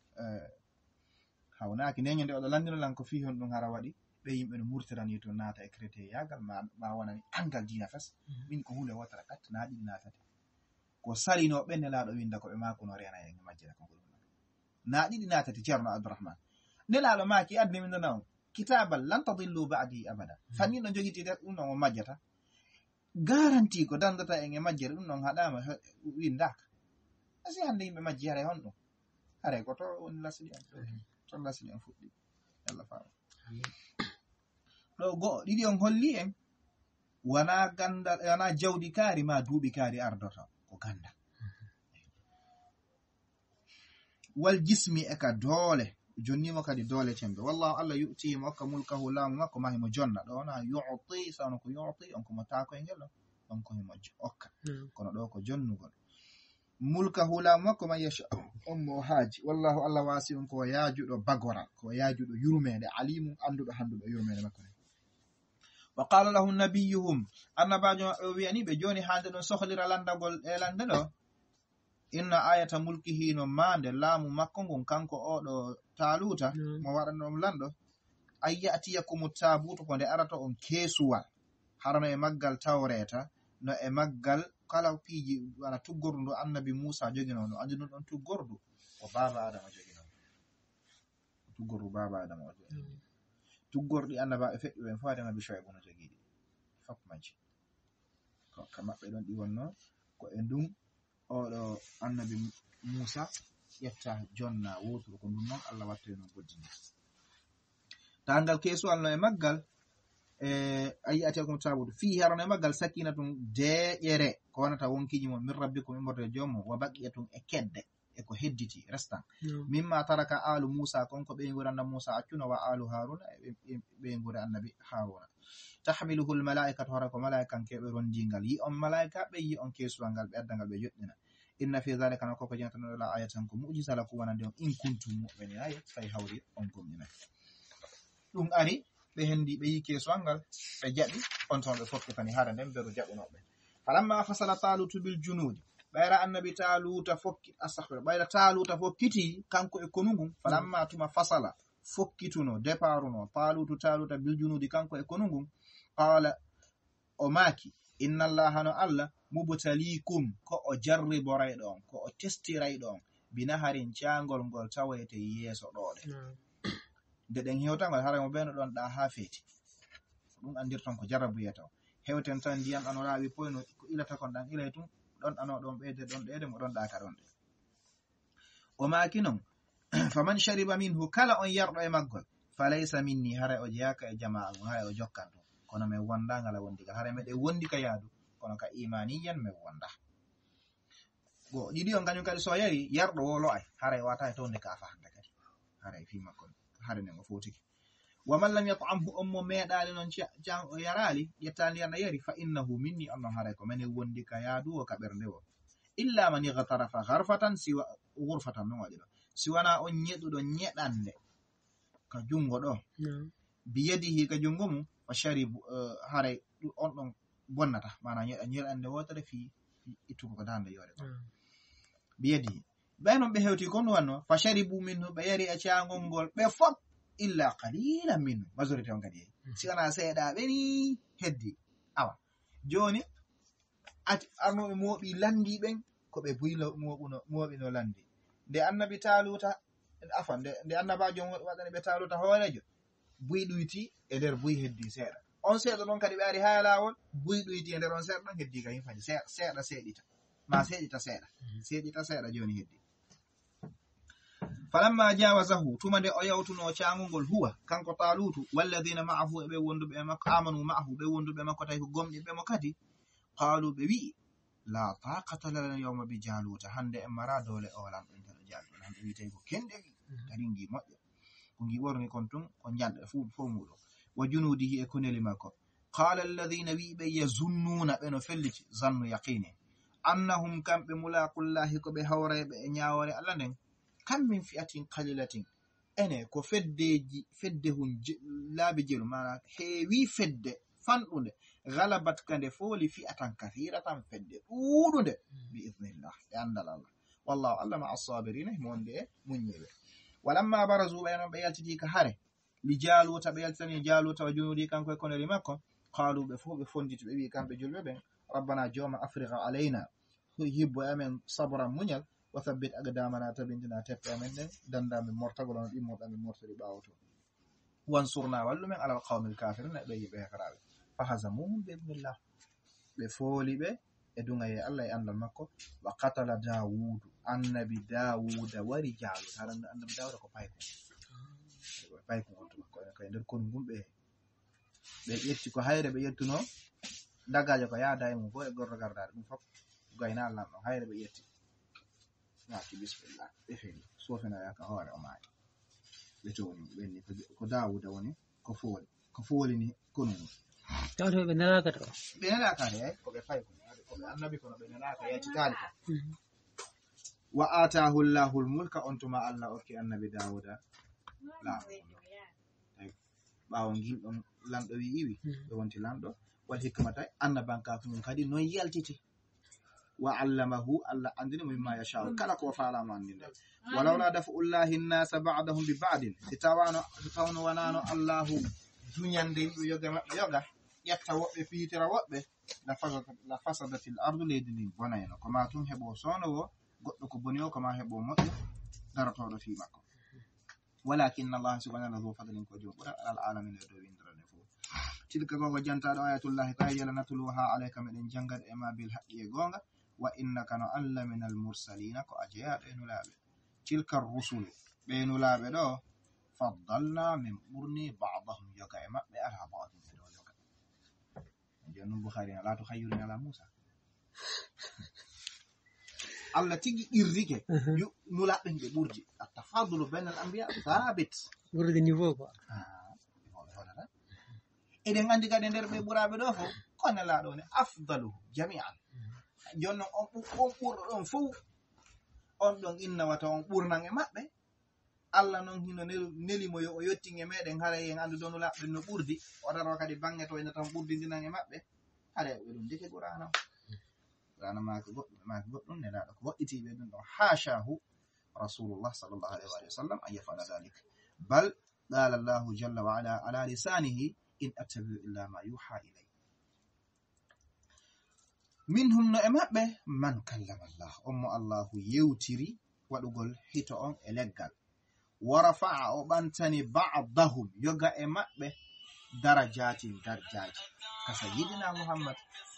hawnaki neño nde oɗo landinolan ko fi hon ɗum hara waɗi ɓe yimɓe no murtirani to naata e crété yagal ma ma wonani angal dina fes min ko hunde wotara kat na ɗiɗi natate ko salino ɓe nelaɗo winda ko ɓe makuno rena e majjira ko ɗum na ɗiɗi natati ceerno abdourahmane nelaɗo maki adni min nana on kitabal lan tadillu ba'di abada fanni no jogiti ɗum non o majjata garanti ko dandata en e majjere ɗum non haɗama windaka asi hande yimɓe majji hare hon ɗum hare ko to woni lasli en to lasli en fuɗɗi yalla faama ɗo go'o ɗiɗi on holli en wana gandal wana jawdi kaari ma duuɓi kaari ardota ko gandal wal jismi e ka doole jonnimo kadi doole tembe wallahu allah yu'tihimo hokka mulkahu laamu makko ma himo jonna ɗo wona yu'ti sawno ko yu'ti on ko mo taako e ngel on ko himo okka kono ɗo ko jonnugol mulkahu laamu makko ma yasha on mo haaji wallahu allah waasi on ko yaajuɗo bagora ko yaajuɗo yurmede alimu anduɗo handuɗo yurmede makko wa qala lahu nabiyuhum annabajo maɓɓe wiyani ɓe joni hande ɗon sohlira landagol e lande ɗo inna ayata mulkihi no mande laamu makko ngon kanko oɗo taluta mo waɗanom lanɗo ay ya'tiyakumu tabutu ko nde arata on keesuwal harano e maggal tawreta no e maggal kala piiji wana tuggordu ndu annabi Musa jogino no andi ɗum ɗon tuggordu ko baba adama jogino tuggordu baba adama o jogino tuggorɗi annabaɓe feƴƴu ɓen fo adama bi Shuaybu no jogiɗi fop majji ko ka maɓɓe ɗon ɗi wonno ko e ndum oɗo annabi Musa ƴetta jonna woturu ko ɗum noon Allah watte no boddini tangal kesuwal no e maggal e ayi ate ko tabudu fi harano e maggal sakinatum deƴere ko wonata wonkiji mon min rabbikum immorde jommo wa baqiyatun e kedde e ko hedditi restan mimma taraka alu Musa konko ɓe ngure annabi Musa accuno wa alu Haruna ɓe ngure annabi Haruna tahmiluhu al malaikatu hara ko malaikan keɓe rondingal yi on malaika ɓe yi on kesuwal ngal ɓe addangal ɓe joɗɗina inna fi dhalika no koko jenta no la ayatan ko mu'jiza la ko wonande on in kuntum mu'minin ay fay hawri on gomina ɗum ari ɓe hendi ɓe yi kesuwal ngal ɓe jaɓi on ton ɓe fokkitani hara nden beru jaɓunoɓe falamma fasala talutu bil junudi ɓayra annabi taluta fokki astaghfirullah ɓayra taluta fokkiti kanko e konungum falamma tuma fasala fokkituno deparuno talutu taluta bil junudi kanko e konungum qala o maki inna allaha no allah mubtalikum ko o jarribo rayɗo on ko o testirayɗo on binaharin cangol ngol tawete yeeso ɗoɗe nde ɗen hewtangol haramo ɓeno ɗon ɗa ha feeti ɗum andirton ko jarrabu yiyata o hewten tan ndiyam ɗano laaɓi poyno ko ilata kon ɗan ilay tum ɗon ɗano ɗon ɓeyde ɗon ɗede mo ɗon ɗa ka ɗon ɗe o maki non faman shariba minhu kala on yarɗo e maggol falaysa minni hara o jeyaka e jama'a mum hara o jokkanto kono min wonda ngala wondiga hara meɗe wondi ka yaadu kono ka imaniyan min wonda go ɗiɗi on kañum kadi so yari yarɗo wolo ay haray wata e towde ka fa hande kadi haray fi makko hare nden o fotiki wa man lam yat'amhu on mo meeɗali noon jan o yarali ƴetta ndiyam yari fa innahu minni on noon haray ko mene wondi ka yaadu o ka ɓernde o illa man ightarafa gharfatan siwa ghurfatan non waɗi ɗo si wana on ñeɗuɗo ñeɗande ka jungo ɗo biyadihi ka jungo mum fa sharibu haray on ɗon bonnata mana ñeɗande wotere fi ittugo ko dande yore ɗon biyadihi ɓe noon ɓe hewti kon wanno fa sharibu minhu ɓe yari e cangol ngol ɓe fop illa qalila minhu majorité on kadi yehi si wana seeɗa ɓeni heddi awa joni ati arnoɓe mooɓi landi ɓen ko ɓe buylo moɓuno moɓino landi nde annabi taluta afa nde nde annabajo waɗani ɓe taluta hoorejo buy ɗuyti e nder buy heddi seeɗa on seeɗa ɗon kadi ɓe ari ha lawol buyɗoyti e nder on seeɗa ɗon heddi ka himfadi seeɗa seeɗita ma seeɗita seeɗa seeɗita seeɗa joni heddi falamma jawazahu tuma nde o yawtuno caangugol huwa kanko talutu walladina ma'ahu e ɓe wonduɓe e makko amanu ma'ahu ɓe wonduɓe makko tawi ko gomɗiɓe mo kadi qalu ɓe wi'i la taqata lana yawma bi jaluta hande en mara dole o lamɗo ɗo jalɗo hande wi tawi ko kenɗewi taringi moƴƴo ko ngi ɓorni kon tun ko janɗe fu fo muɗum wa junudihi e kuneli makko qala alladina wiɓe yazunnuna ɓe no felliti zannu yaqini annahum kamɓe mulaqullahi ko ɓe hawrayɓe e ñawore allah nden kam min fi'atin qalilatin ene ko feddeji fedde hun laabi jelu mana heewi fedde fanɗude galabat kande fooli fi'atan kathiratan fedde ɗuɗude bi idnillah e andal allah wallahu allah ma as-sabirina monde e muññiɓe walamma barazu ɓe ɓe yaltiti ka hare li jaluta ɓe yaltitani jaluta wa junudi kanko e koneri makko qalu ɓe fof ɓe fonditi ɓe wi kamɓe julɓe ɓen rabbana joma afriqa alayna hibbo amen sabran muñal wa thabbit aqdamana tabintina teppe amen ɗen dandamin mortagol ono ɗimmorɗamin mortori ɓawo to wansurna wallumen alal qawmil kafirin ɓe yiɓe hefaraɓe fahazamuhum bi idnillah ɓe fooli ɓe e dungaye allah e andal makko wa qatala dawudu annabi dawuda wari jalut haran annabi dawuda ko payko payko on tuma koye nder kon gumɓe ɓe ƴetti ko hayre ɓe yettuno dagajo ko yaada e mum fof e gordo gardade ɗum fof gayna lamɗo hayre ɓe yetti naki bismillah ɓe feli sofina yaka hoore o maayi ɓe towni ɓenni ko dawuda woni ko fooli ko foolini kono mum tawto ɓe nelaka to ɓe nelaka ay ko ɓe payko koɓe annabi kono ɓe nelaka yacitali ko wa atahu llahu lmulka on tuma allah okki annabi dawuda laamu ɓawo gilɗon lamɗo wi iwi ɓe wonti lamɗo wal hikmata annabankaku mum kadi noon yaltiti wa allamahu allah andini mo mimma yashau kala ko falama andinde walawla dafullahi nnasa ba'dahum bi ba'din si tawano si tawno wanano allahu duñande yimɓe yoga maɓɓe yoga ƴetta woɓɓe piitira woɓɓe la fasadatil ardu leydi ndin bonayno koma tun heɓo sonowo goɗɗo ko boni o koma heɓo moƴƴo darotoɗo fi makko walakinna allah subhanahu wa fadlin ko jom ɓuura alal alamin e dow windirane fof tilka gogo jantaɗo ayatullahi tawi yala natluha alayka meɗen janggat e ma bil haqqi e gonga wa innaka no allah min al mursalina ko a jeyaɗo e nulaɓe tilka rusul ɓe nulaɓe ɗo faddalna min ɓurni ba'dahum yoga e maɓɓe ala ba'dum ɓe ɗo yoga jonnon bukhari na la to hayyurin ala musa allah tigi irrike nulaɓe ɓe ɓurdi attafadulu bainal anbiya thabit ɓurde niveau quoi eɗen andi kadi nder ɓe ɓuraɓe ɗo fof kono laɗo ne afdalu jami'an jonnon on on ɓurɗo ɗon fof on ɗon innawata on ɓurnan e maɓɓe allah noon hino nelimo yo o yettin e meɗen haara en andu donu laɓɓe no ɓurdi o daro kadi bange to ene tan ɓurdidinan e maɓɓe haɗa ɓe ɗum deke ɓurano ɓurano mako goɗɗum mako goɗɗum nelaɗo ko woɗɗitiɓe ɗum ɗon hashahu rasulullah sallallahu alaihi wa sallam an yafala dhalik bal qala allahu jalla wa ala ala lisanihi in attabi'u illa ma yuha ilay minhum no e maɓɓe man kallama allah onmo allahu yewtiri waɗugol hito on e leggal wa rafa'a o ɓantani ba'dahum yoga e maɓɓe darajatin darjaji ka sayyidina muhammad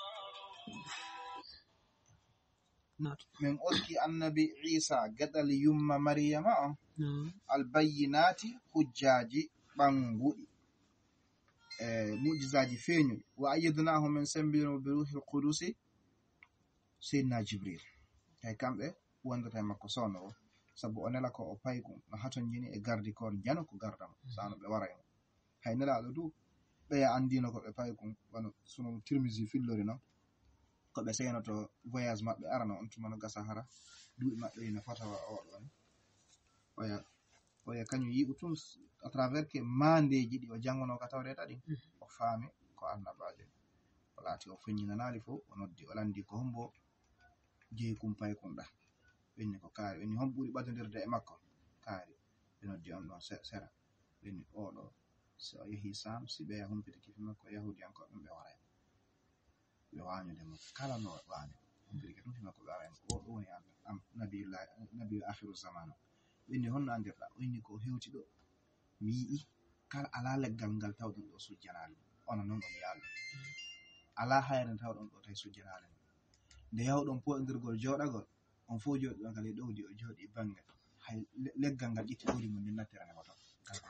min olki annabi isa gaɗal yumma maryama on albayyinati hujjaji ɓanguɗi e mujizaji feeñuɗi wa ayyadnahu min sembino bi ruhil qudusi sayyidina jibril kay kamɓe wondata e makko sownowo sabu o nela ko o paykum no haton jini e gardi kon jano ko gardamo sano ɓe wara e mo hay nelaɗo du ɓeya andino ko ɓe paykum bano suno tirmisi fillori noon ko ɓe seynoto voyage maɓɓe arano on tuma no gasa hara duuɓi maɓɓe ina fatawa oɗon oya oya kañum yiɓu tum à travers que mandeji ɗi o jangono ka tawre ɗaɗi o faami ko annabajo o laati o feññinanali fof o noddi o landi ko hombo jeeyi kum paykumɗa ɓenni ko kaari ɓenni hom ɓuri ɓadodirde e makko kaari ɓe noddi on ɗon sera ɓenni oɗo so o yeehi sam si ɓeya humpita kifi makko yahudiyanko ɗum ɓe waray ɓe wañude mo kala no waani humpitike ɗum fi makko ɓe waray o ɗo woni am nabiullah nabiul akhiru zamanu ɓenni honno andirɗa o inni ko hewti ɗo mi yi'i kala ala leggal ngal tawɗum ɗo sujjanali ona non on yaallo ala hayre tawɗon ɗo tay sujjanale nde yawɗon poɗodirgol jooɗagol on fof jooɗi ɗon kala ɗowdi o jooɗi bangal hay leggal ngal ƴitti ɗowdi mum nden nattira ne woto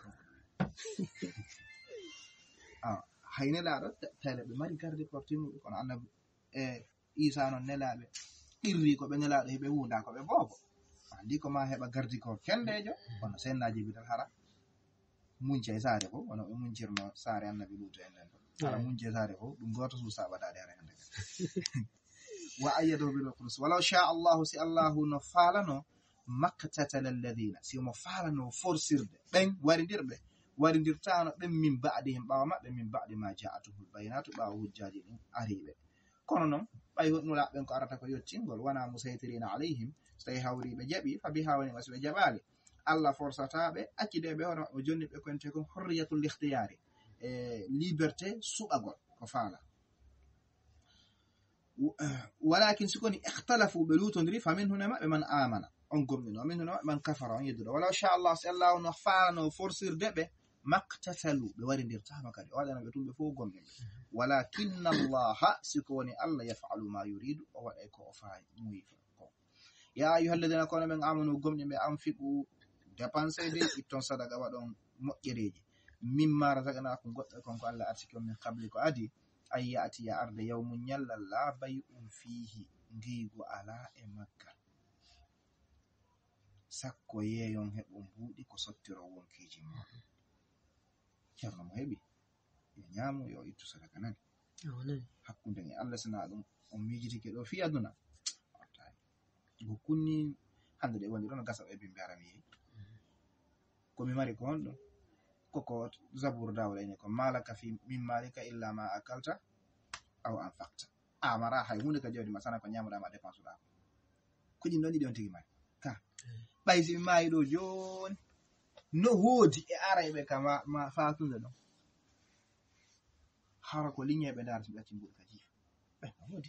hay nelaaɗo tele ɓe mari garde corps timmuɓe kono annabi e Isa noon nelaaɓe irri ko ɓe nelaaɗo heɓe wunda ko ɓe boobo andi ko ma heɓa gardi corps kendejo kono sennaji bital hara munce saare fof wono ɓe muncirno saare annabi luuto en nden ɗo hara munce saare fof ɗum goto su saɓatade hara hande wa ayyadahu bil qudus walaw sha allahu si allahu no faalano maktatala alladhina si mo faalano forsirde ɓen waridirɓe warindirtano ɓen min ba'dihim ɓawa maɓɓe min ba'di ma ja'atuhul bayinatu ɓawa hujjaji ɗin ariɓe kono noon ɓay nulaɓen ko arata ko yettingol wona musaytirina alayhim so tawi hawriɓe jaɓi fa biha woni wasiɓe jaɓali allah forsataɓe accideɓe hono o jonni ɓe konte kon hurriyatul ikhtiyari e liberté suɓagol ko faala walakin sikoni ikhtalafu ɓe lutodiri famin hune maɓɓe man amana on gomɗino amin hune maɓɓe man kafara on yedduɗo walaw sha allah si allah no faalano forsirde ɓe maktatalu ɓe warindirtama kadi o waɗana ɓe tumɓe fof gomɗinɓe walakinna allaha siko woni allah yafalu ma yuridu o waɗay ko o faa muyi ko ya ayyuhalladina kono ɓen amanu gomɗinɓe anfiqu dépensé de itton sadaka waɗon moƴƴereji mimma razaqnakum goɗɗo konko allah arsiki on min qabli ko adi ay ya'tiya arde yawmu nyalla la bay'un fihi ngeygu ala e maggal sakko yeeyon heɓon buuɗi ko sottiro wonkiji moɗon ceerno mo heɓi yo ñaamu yo ittu sadaka nani hakkunde e allah sina ɗum on miijitike ɗo fi aduna go kunni hande ɗe woni ɗon gasa ɓe bimbe arami yehi komi mari ko on ɗum koko zabur dawɗene ko malaka fi min malika illa ma akalta aw anfaqta amara hay hunde ka jawdi ma sana ko ñamuɗama dépense uɗa kuƴi ɗon ɗiɗi on tigi mari ka ɓay si mi maayi ɗo joni no woodi e arayɓe ka ma, ma fatunde ɗon hara ko liñeɓe darti ɓe acci mbuɗi ka jiifa ɓe no woodi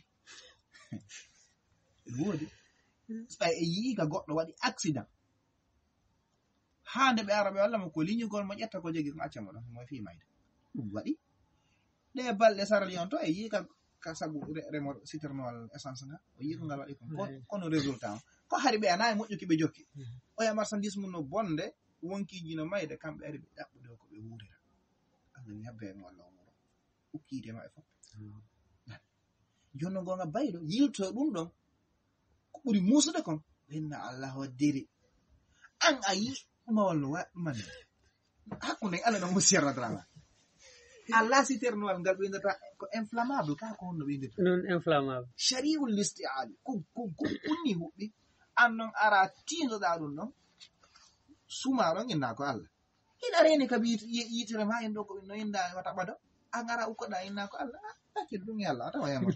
woodi ɓay e yii ka goɗɗo waɗi accident hande ɓe ara ɓe walla mo ko liñugol mo ƴetta ko jogi ko acca mo ɗon mo fi mayde ɗum waɗi ɗe balɗe sarali on to e yii ka ka sabu remo citernowal essence nga o yii ko ngal waɗi kon kono résultat o ko hari ɓe anayi moƴƴuki ɓe jokki oya marchandise mum no bonde wonkiji no mayde kamɓe ari ɓe ɗaɓɓude ko ɓe wurira allah mi habbe mo allah wuro ukkide maɓe fof jonno gonga bayɗo yilto ɗum ɗon ko ɓuri musude kon ɓenna allah waddiri an a yi ɗumawal no waɗɗuman hakkunde allah ɗon mo sierradrama allah citernowal ngal ɓe windata ko inflammable ka ko honno ɓe windata non inflammable shari'ul listi'ali ko ko ko kunni huɓɓi an non ara tindoɗa ɗum ɗon sumaɗon inna ko allah hiɗa reni kabi yitire ma en ɗo ko no inda wata ɓado an ara ukkoɗa inna ko allah hakkil ɗum e allah tawa yama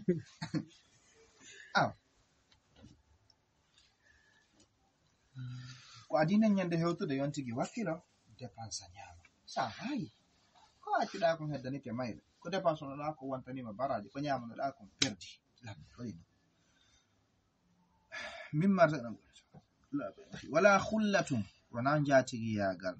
aw ko adinen ñande hewtude yon tigi wakkilo dépense ñaama sa hayi ko accuɗa kon heddanike mayre ko dépense onoɗa ko wontanima baraji ko ñamanoɗa kon perdi lammi ɗoyno min martaɗam wala khullatum wona jatigi yagal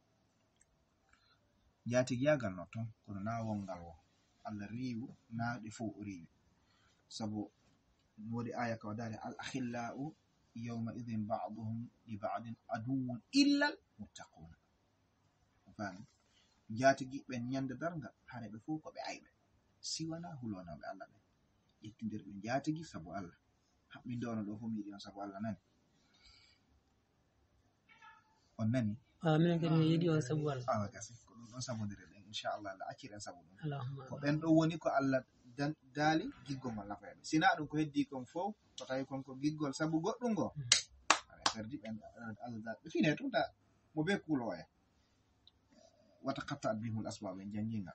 jatigi yagal no ton kono na wongal wo allah riwu naɗe fof o riwi sabu woodi aya ka wadari al akhillau yawma idhin ba'duhum li ba'din aduwwun illa al muttaquna fami jatigi ɓen ñande dargal hare ɓe fof ko ɓe ayɓe siwana hulonoɓe allah ɓe ƴettidir ɓe jatigi sabu allah haɓɓi ndono ɗo fof mi yiɗi on sabu allah nani on nani amin kadi mi yiɗi on sabu allah awa gasi ko ɗum ɗon sabodire ɗen inchallah allah acciren sabu ɗum ko ɓen ɗo woni ko allah daali giggol ngol nafaɓe sina ɗum ko heddi kon fof ko tawi konko giggol sabu goɗɗum ngo aɗa perdi ɓen allah ɓe fine tumta mo be kuulo e wata katta at bihul asbaɓe janginga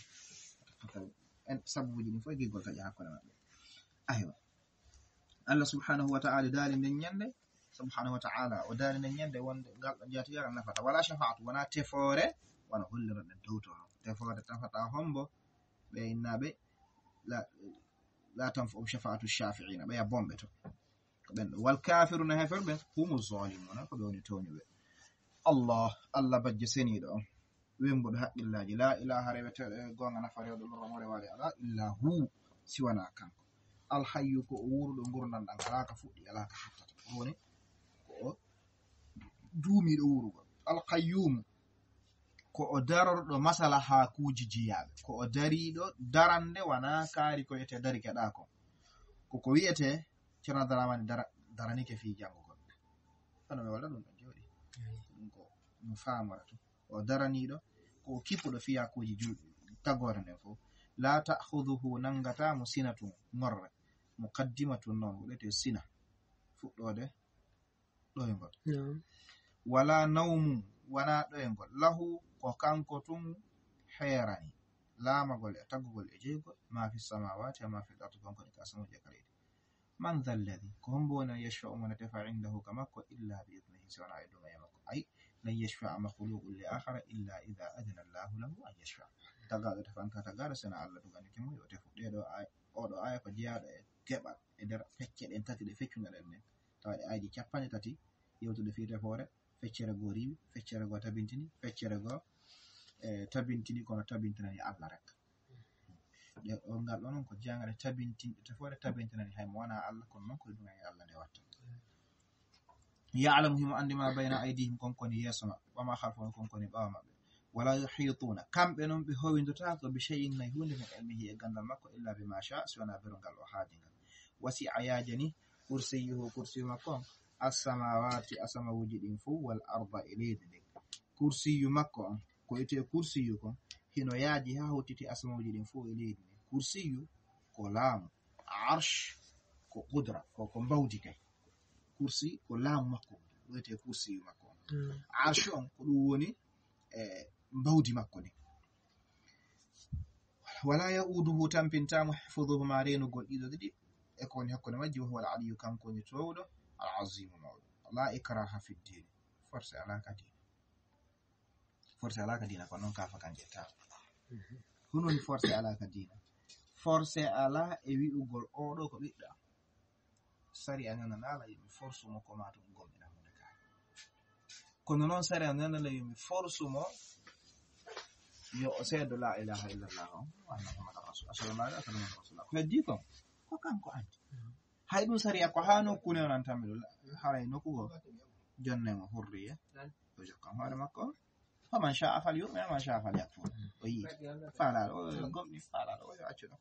en sabuji ɗin fof giggol taƴi hakkude maɓɓe aywa allah subhanahu wa ta'ala daali nden ñande subhanahu wa ta'ala o daali nden ñande wonde ngal ɗo jati yagal nafata wala shafa'atu wona tefore wona holliraɗe dowto tefore tafata hombo ɓe innaɓe la la tanfa'u shafa'atu shafi'ina ɓe ya bombe to ko ɓen ɗo wal kafiruna heferɓe humu zalimuna ko ɓe woni towñuɓe allah allah bajje seniɗo on wembo haqqillaji la ilaha reweteɗo gonga nafare ɗo loromore wali ala illa hu siwana kanko alhayyu ko o wuruɗo gurdam ɗam alaka fuɗɗi alaka haftata woni ko o duumiɗo wurugo alqayyum ko o darorɗo masala ha kuji jiyaɓe ko o dariɗo darande wana kaari ko wiyete dari keɗa ko koko wiyete ceerno daramani daranike fi jango goɗɗo kono mi walla ɗum ɗo jooɗi ɗum ko no famora to o daraniɗo ko kippuɗo fiya kuji julɗi tagore nden fof la ta'khuduhu nangata mo sinatu ngorre muqaddimatun non wiyete sina fuɗɗode ɗoygol wala nawmu wana ɗoygol lahu ko kanko tun heerani laamagol e taggugol e jeygol ma fi samawati ma fi al-ardi konko e kasamuji e kaleɗi man dha alladi ko hombo woni yashfa'u man tafa indahu ka makko illa bi idnihi siwana e ɗuma e makko ay lan yashfa'a makhluqun li akhara illa idha adna Allahu lahu an yashfa'a tagaɗo tefanka tagaɗo sena Allah duganike mo yo tefu ɗeɗo oɗo aya ko jeyaɗo e keɓal e nder fecce ɗen tati ɗe feccugaɗen nden tawaɗe aydi capanɗe tati yewtude fi tefoore feccere goo riwi feccere goo tabintini feccere goo e tabintini kono tabintinani Allah rek ɗe o ngal ɗo noon ko jangare tabintinɗe tefoore tabintinani haymo wona Allah kono noon koye ɗumani Allah nde watta ya'lamu himo andi ma bayna aydihim konkoni yeeso maɓɓe wama khalfahum konkoni ɓawa maɓɓe wala yuhituna kamɓe noon ɓe howindotako bi shay'in nayi hunde min ilmihi e gandal makko illa bima sha siwana berongal o haadi ngal wasi a yajani kursiyuhu kursiyu makko as-samawati asamawuji ɗin fuu wal arda e leydi ndin kursiyu makko on ko ite kursiyu kon hino yaaji ha hottiti asamawuji ɗin fuu e leydi ndin kursiyu ko laamu arsh ko qudra ko ko mbawdi kay kursi ko laamu makko wiyete kursiyu makko on arsh on ko ɗum woni e mbawdi makko ni wala yauduhu tampintamo hifduhu ma renugol ɗiɗo ɗiɗi e ko woni hakkunde majji huwa al-aliyyu kanko woni towɗo al-azimu mawɗo la ikraha fi ddin force alaka dina force alaka dina ko noon kafa kan jetta hunoni force alaka dina force ala e wi'ugol oɗo ko ɓiɗɗa sari a nananala yimi force mo ko mato gomɗina hunde ka kono noon sari a nanala yimi force mo yo o seedo la ilaha illallah o anna muhammad rasul sallallahu alaihi wasallam ko heddi ko ko kanko andi hay ɗum sariya ko ha nokkune onan tammiɗo haray nokkugo jonnemo hurriya o jokkan hoore makko faman sha'a fal yu'min man sha'a fal yakfur o yi faalaɗo o gomɗi faalaɗo o yo accuɗo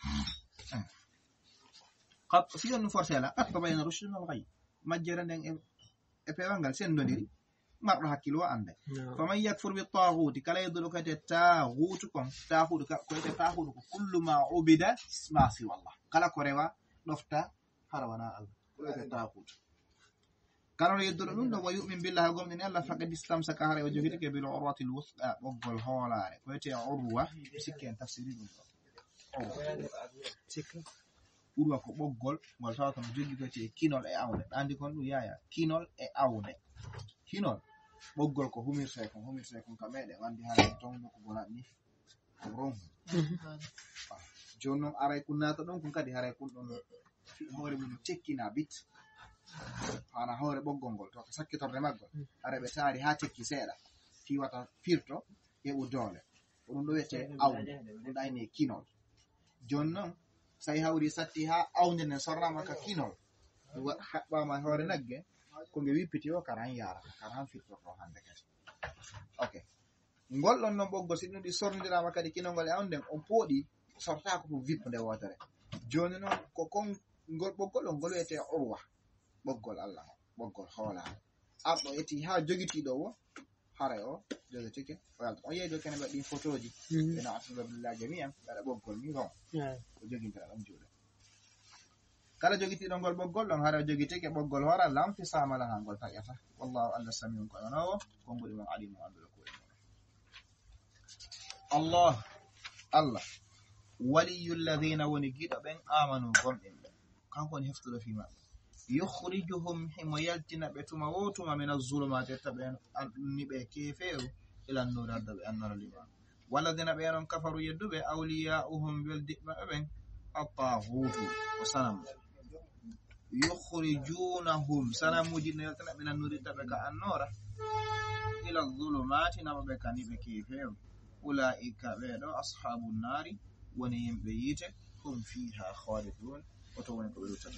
qad si on forcé ala qad tabayyana rushd min al-ghayy majjere nden e pewal ngal sendodiri marɗo hakkilo ande faman yakfur bi taghuti kala yedduɗo kate taghutu kon tahuɗo ko ete tahuɗo ko kullu ma ubida ma siwa Allah kala ko rewa ɗofta hara wana Allah ko ete tahuɗo kala yedduɗo ɗum ɗo wa yu'min billahi gomɗini Allah faqad istamsaka hara o jogitike bil urwati al wuthqa ɓoggol hoolare ko ete urwa sikke en tafsiri ɗum ɗo sikka urwa ko ɓoggol ngol tawata no jogi ko ete kinol e awde andi kon ɗum yaya kinol e awde kinol ɓoggol ko humirte kon humirte kon ka meɗen andi ha ton ko gona ni ko ron joni noon aray kun nata ɗon kon kadi haray kun ɗon hoore mum tekkina bit hana hoore ɓoggol ngol to ko sakkitorde maggol hara ɓe taari ha tekki seeɗa fiwata firto heɓu doole ko ɗum ɗo wiyete awde ɗum ɗayne kinol joni noon so tawi hawri satti ha awde nden sorrama ka kinol haɓɓama hoore nagge ko nge wippiti o kara han yarata kara han firtorto hande kadi ok ngol ɗon noon ɓoggol si ɗum ɗi sornodirama kadi kinolngol e awden on pooɗi sortako pour vippu nde wotere joni noon ko kon ngol ɓoggol ɗon ngol wiyete urwa ɓoggol Allah ɓoggol hoolare arɗo eti ha jogitiɗo o haray o jogitike o yalta on yeeyi do kene mbaɗi photo ji ɓena asula billah jami'an gaɗa ɓoggol ni ron o jogintira ɗon juuɗe kala jogitiɗo ngol ɓoggol ɗon haray o jogitike ɓoggol hoora lamfi samalaha ngol taƴata wallahu Allah samiun ko anowo konguɗi mon alimu anduɗo ko Allah Allah waliyul ladina woni giɗo ɓen amanu gomɗinɓe kanko woni heftuɗo fi maɓɓe yukhrijuhum himo yaltina ɓe tuma wo tuma min az-zulumati taɓe anni ɓe kefeeru ila an-nur adda ɓe annara liman walladina ɓe non kafaru yedduɓe awliya'uhum beldiɓe ɓen at-taghutu wa sanam yukhrijunahum sanamuji ne yaltina min an-nur taɓe ka annora ila الظلمات نما كاني بكيفهم أولئك بيدو أصحاب النار ونيم بيت هم فيها خالدون وتوين كبيرة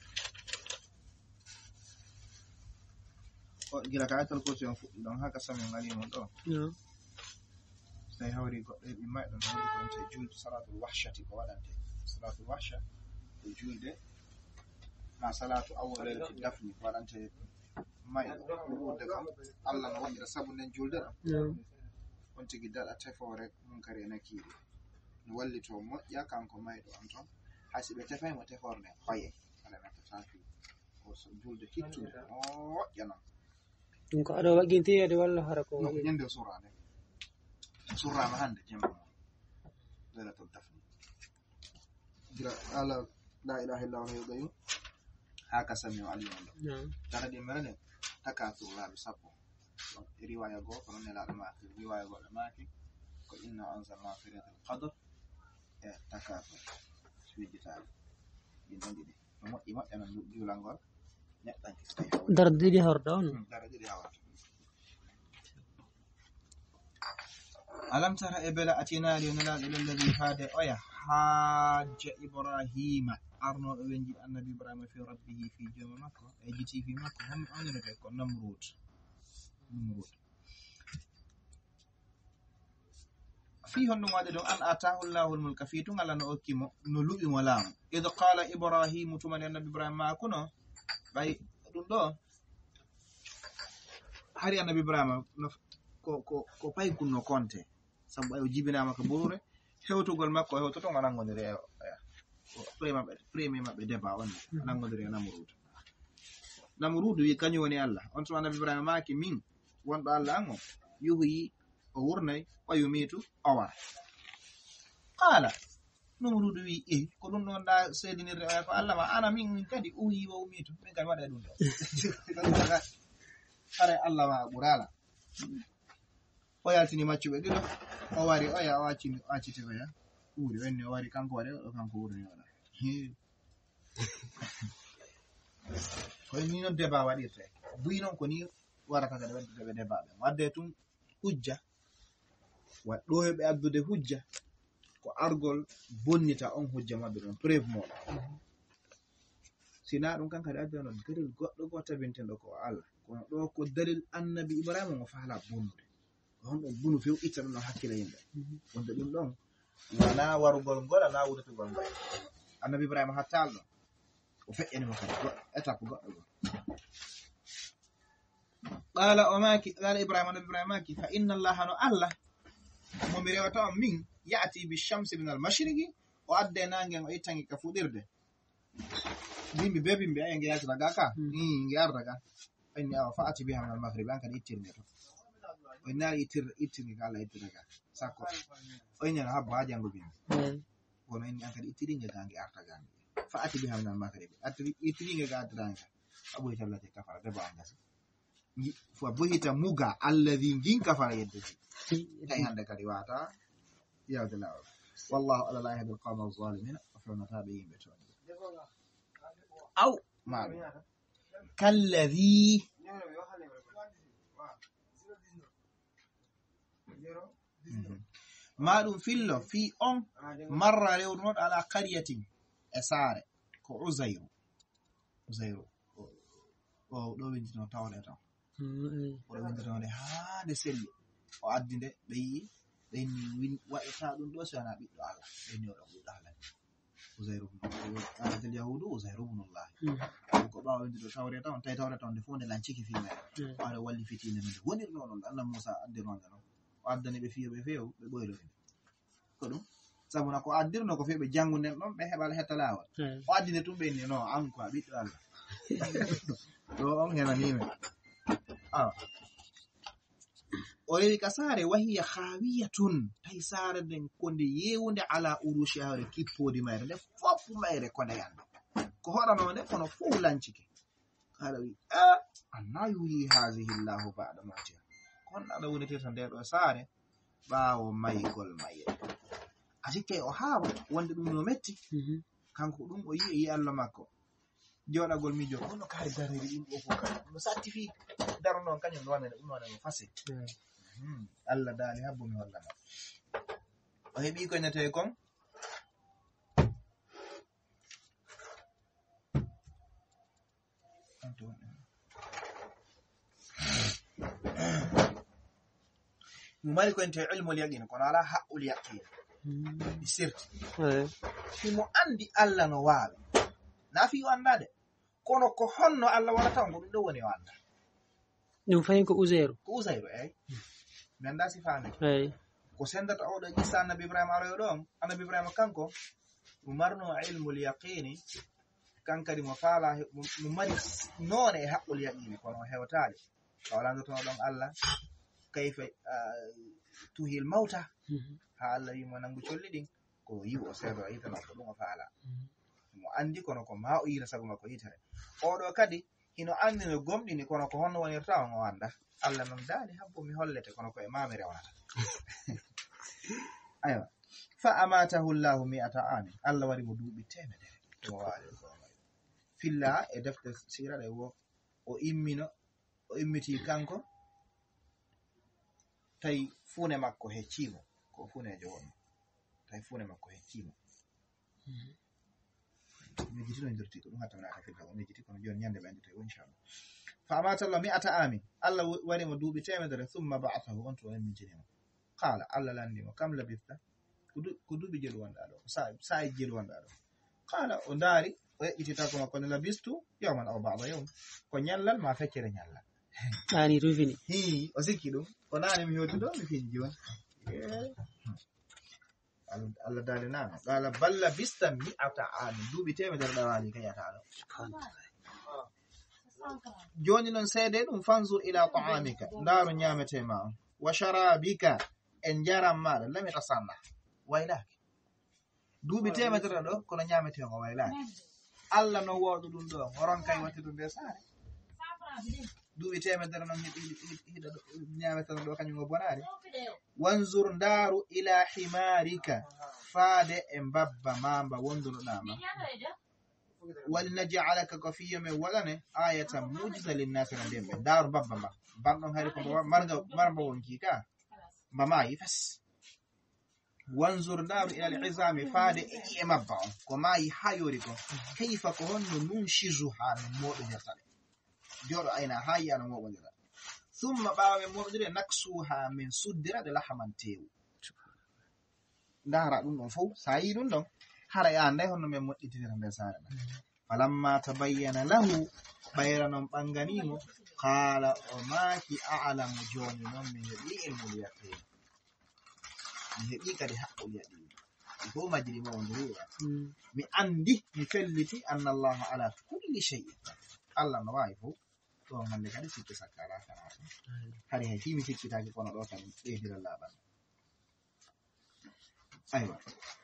gila ka atal ko sen don haka samin ngani mon do sai hawri ko e bi mai don hawri ko te jul salatu wahshati ko wadante salatu wahsha ko julde ma salatu awwal lati dafni wadante mai ko de kam Allah no wondira sabu nen julde on tigi dal atefore mun kare nakiri no wallito moƴƴa kanko maydo on ton hasibe tefay mo teforne hoye ala na tafi ko so julde hittude moƴƴa non ɗum ko aɗa waƴintiyede walla hara ko waɗi ñande surane surama hande jemma lailatul dafni gira ala la ilaha illa huwa al-qayyum haka sami wa ali wala tara di merane takatu la bi sappo riwaya go ko non la ma riwaya go ma ki ko inna anzalna fi lailatul qadr e takatu suwidita di nandi di mo ima ena julangol dardidi hordon ألم تر إبلا أتينا لنلا إلى الذي هذا أيه حاج إبراهيم أرنو أبنجي النبي إبراهيم في ربه في جمع مكة أجتي في مكة هم أنا رجعك نمرود نمرود فيه النوادل أن أتاه الله الملك في تون على نؤكيم نلوء ولام إذ قال إبراهيم تمن النبي إبراهيم ما كنا باي دون hari annabi ibrahima ko ko ko pay kunno konte sabu ayo jibina maka burure hewtugol makko hewtoto nganangondire ko prema prema mabbe deba on nangondire namrud namrud wi kanyo woni allah on so annabi ibrahima maki min wondo allah ango yuhi o wurnay o yumitu o war qala namrud wi e ko dum non da sedinirde ko allah ma ana min kadi uhi o umitu min kay wada dum do are Allah ma burala o yaltini maccube dido o wari o ya wacini accite o ya uri wenni o wari kanko wari o kanko uri wala ko ni non deba wadirte buy non ko ni warata ka wadde be deba be wadde tum hujja waddo hebe addude hujja ko argol bonnita on hujja mabbe don preuve mo sina dum kanka addu non gadel goddo go tabintendo ko Allah kono ɗo ko dalil annabi ibrahima mo faala bonnude on ɗon bunu few ittata no hakkile yimɓe wonde ɗum ɗon wona warugol ngol ala wudatugol ngol annabi ibrahima hattal ɗon o feƴƴani mo kadi étape goɗɗo gol qala o maki qala ibrahima annabi ibrahima maki fa inna allaha no allah momi rewata on min yati bishamsi min al mashriqi o adde nangen o ittangi ka fuɗirde bimɓe be bimɓe ayi nge yaltata ga ka i nge arda ga inni awa fa'ati biha min al-maghrib an kadi ittirne to o naari ittir ittirni kala ittira ga sakko o nyana habba jango bin wono inni an kadi ittiringa gangi arta gangi fa'ati biha min al-maghrib attiri ittiringa ga adraanga aboy tallate kafara de ba ngasi fo bohita muga alladhi din kafara yedde tay hande kadi wata ya dala wallahu ala la yahdi al-qawma adh-dhalimin wa fa natabi'in bi tawfiq aw ma كالذي ما دون فيلو في أم مرة يورنود على قرية أسارة كعزير عزير أو لو بنتنا تاولة تام ولا بنتنا ده هذا سلي وعدين ده بي بيني وين وإثار دون دوس أنا بيد الله بيني ولا بيد الله عزير هذا اليهود عزير بن الله ko bawo ndi do tawre taw tay tawre taw de fonde lan ciki fi mere wala walli fitine men wonir non Allah Musa adde non non o addani be fiye be feew be boylo ko dum sabuna ko addirno ko feebe jangunden don be hebal hetalawol o addine tumbe ni no an ko biddo Allah do on hena ni men ah o yi kasare wahiya khawiyatun tay sare den konde yewunde ala urushi hawre kippodi mayre de fofu mayre ko de yanda ko horano ne kono fu lancike kala wi a anna yuhi hazihi Allahu ba'da matiha kon ada wonete tan de do sare baawo maygol mayre asike o hawa wonde dum no metti kanko dum o yi yi Allah makko joɗagol mijo kono kaari dariri ɗum ɗo fof kadi no satti fi daro noon kañum wanane ɗum wane no fasi Allah daali habbo mi hollama o heɓi ko ñete kon mo mari ko ente ilmul yaqin kono ala haqqul yaqin mi sirti himo andi Allah no waawi na fi o andade kono ko honno Allah warata ngo ɗum ɗo woni o anda ɗum fayin ko Uzairu ko Uzairu eyi mi anda sifande eyi ko sendata oɗo ƴissa annabi Ibrahima aroyo ɗon annabi Ibrahima kanko mo marno ilmul yaqini kankadi mo faala mo mari noone e haqqul yaqini kono o hewtaade o landotono ɗon Allah kayfa tuhil mawta ha Allah wimo nangu colli ɗin ko yiwo o seedo yitano ko ɗum o faala mo andi kono ko ma o yira sago makko yitere oɗo kadi hino andi no gomɗini kono ko honno wonirta on o anda Allah noon daali habbo mi hollete kono ko e mami rewnata aywa fa amatahu llahu mi'ata amin Allah wari mo duuɓi temedere mo waali filla e defte sira ɗe wo o immino o immiti kanko tawi fune makko heccimo ko funejo wonno tawi fune makko heccimo mi jitino ndirti ko ɗum hatta mi naata filla o mi jiti kono joni ñande ɓe andi tawi inchallah fa amatallah mi'ata amin Allah wari mo duuɓi temedere thumma ba'athahu on to o immitinimo qala Allah landimo kam labista ko duuɓi jelu wonɗa ɗo sa'i jelu wonɗa ɗo qala o ndaari o yeƴƴitita ko makko ne labistu yawman aw ba'da yawm ko ñallal ma feccere ñallal ani rufini hi o sikki ɗum ko nane mi hewti ɗo mi fini joni Allah daali nano qala bal labista mi'ata amin duuɓi temedere ɗawali ka yataɗo joni noon seede ɗum fanzur ila ta'amika ndaaru ñamete ma on wa sharabika en jaram maɗa lam yatasanna waylaki duuɓi temedere ɗo kono ñamete o waylaki Allah no woɗu ɗum ɗo horon kay watti ɗum nde saare duuɓi temedere noon hiɗa ñameteno ɗo kañum o bonari wanzur ndaaru ila himarika faade e mbabba mamba wondunoɗama walinaj'alaka ko fiyo min waɗane ayatan mujiza linnasi no ndemɓe ndaaru mbabba ma bamɗon hayri ko marga marmba wonki ka mbamayi fes wanzur ndaaru ila al-izami faade e ƴi'e mabba on ko mayi ha yori ko kayfa ko honno nunshizuha min moɗodirta ɗe joɗo ayna ha yiyano moɓodira thumma ɓawa min moɓodiri naksuha min suddira ɗe lahaman tewu ndara ɗum ɗon fof sa yi ɗum ɗon hara ya nday honno min moƴƴitidira nder saare ɗa falamma tabayyana lahu ɓayra noon ɓanganimo qala o maaki a'lamu joni noon min heɓi ilmul yaqin mi heɓi kadi haqqul yaqin fo majri mawdiriwa mi andi mi felliti anna allaha ala kulli shay'in Allah no wawi fof ɗon hande kadi sikki sakka ala kanata hari hay fimi sikkitaki kono ɗo kadi ɓeydira laaɓal aywa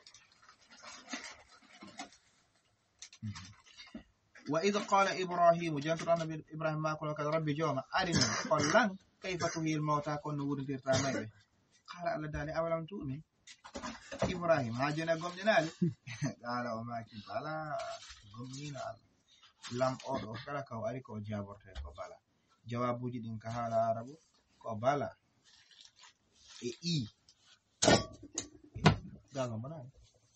wa id qala ibrahimu jantuɗo annabi ibrahima ma kono kadi rabbi joma arini kollan kayfa tuhil mawta konno wurdirta mayɓe qala Allah daali awalam tu'min ibrahim ha joni a gomɗinali qala o maki bala gomnino Allah lam oɗo kala ka o ari ko jaborte ko bala jawabuji ɗin ka haala arabu ko bala e i gaga bonani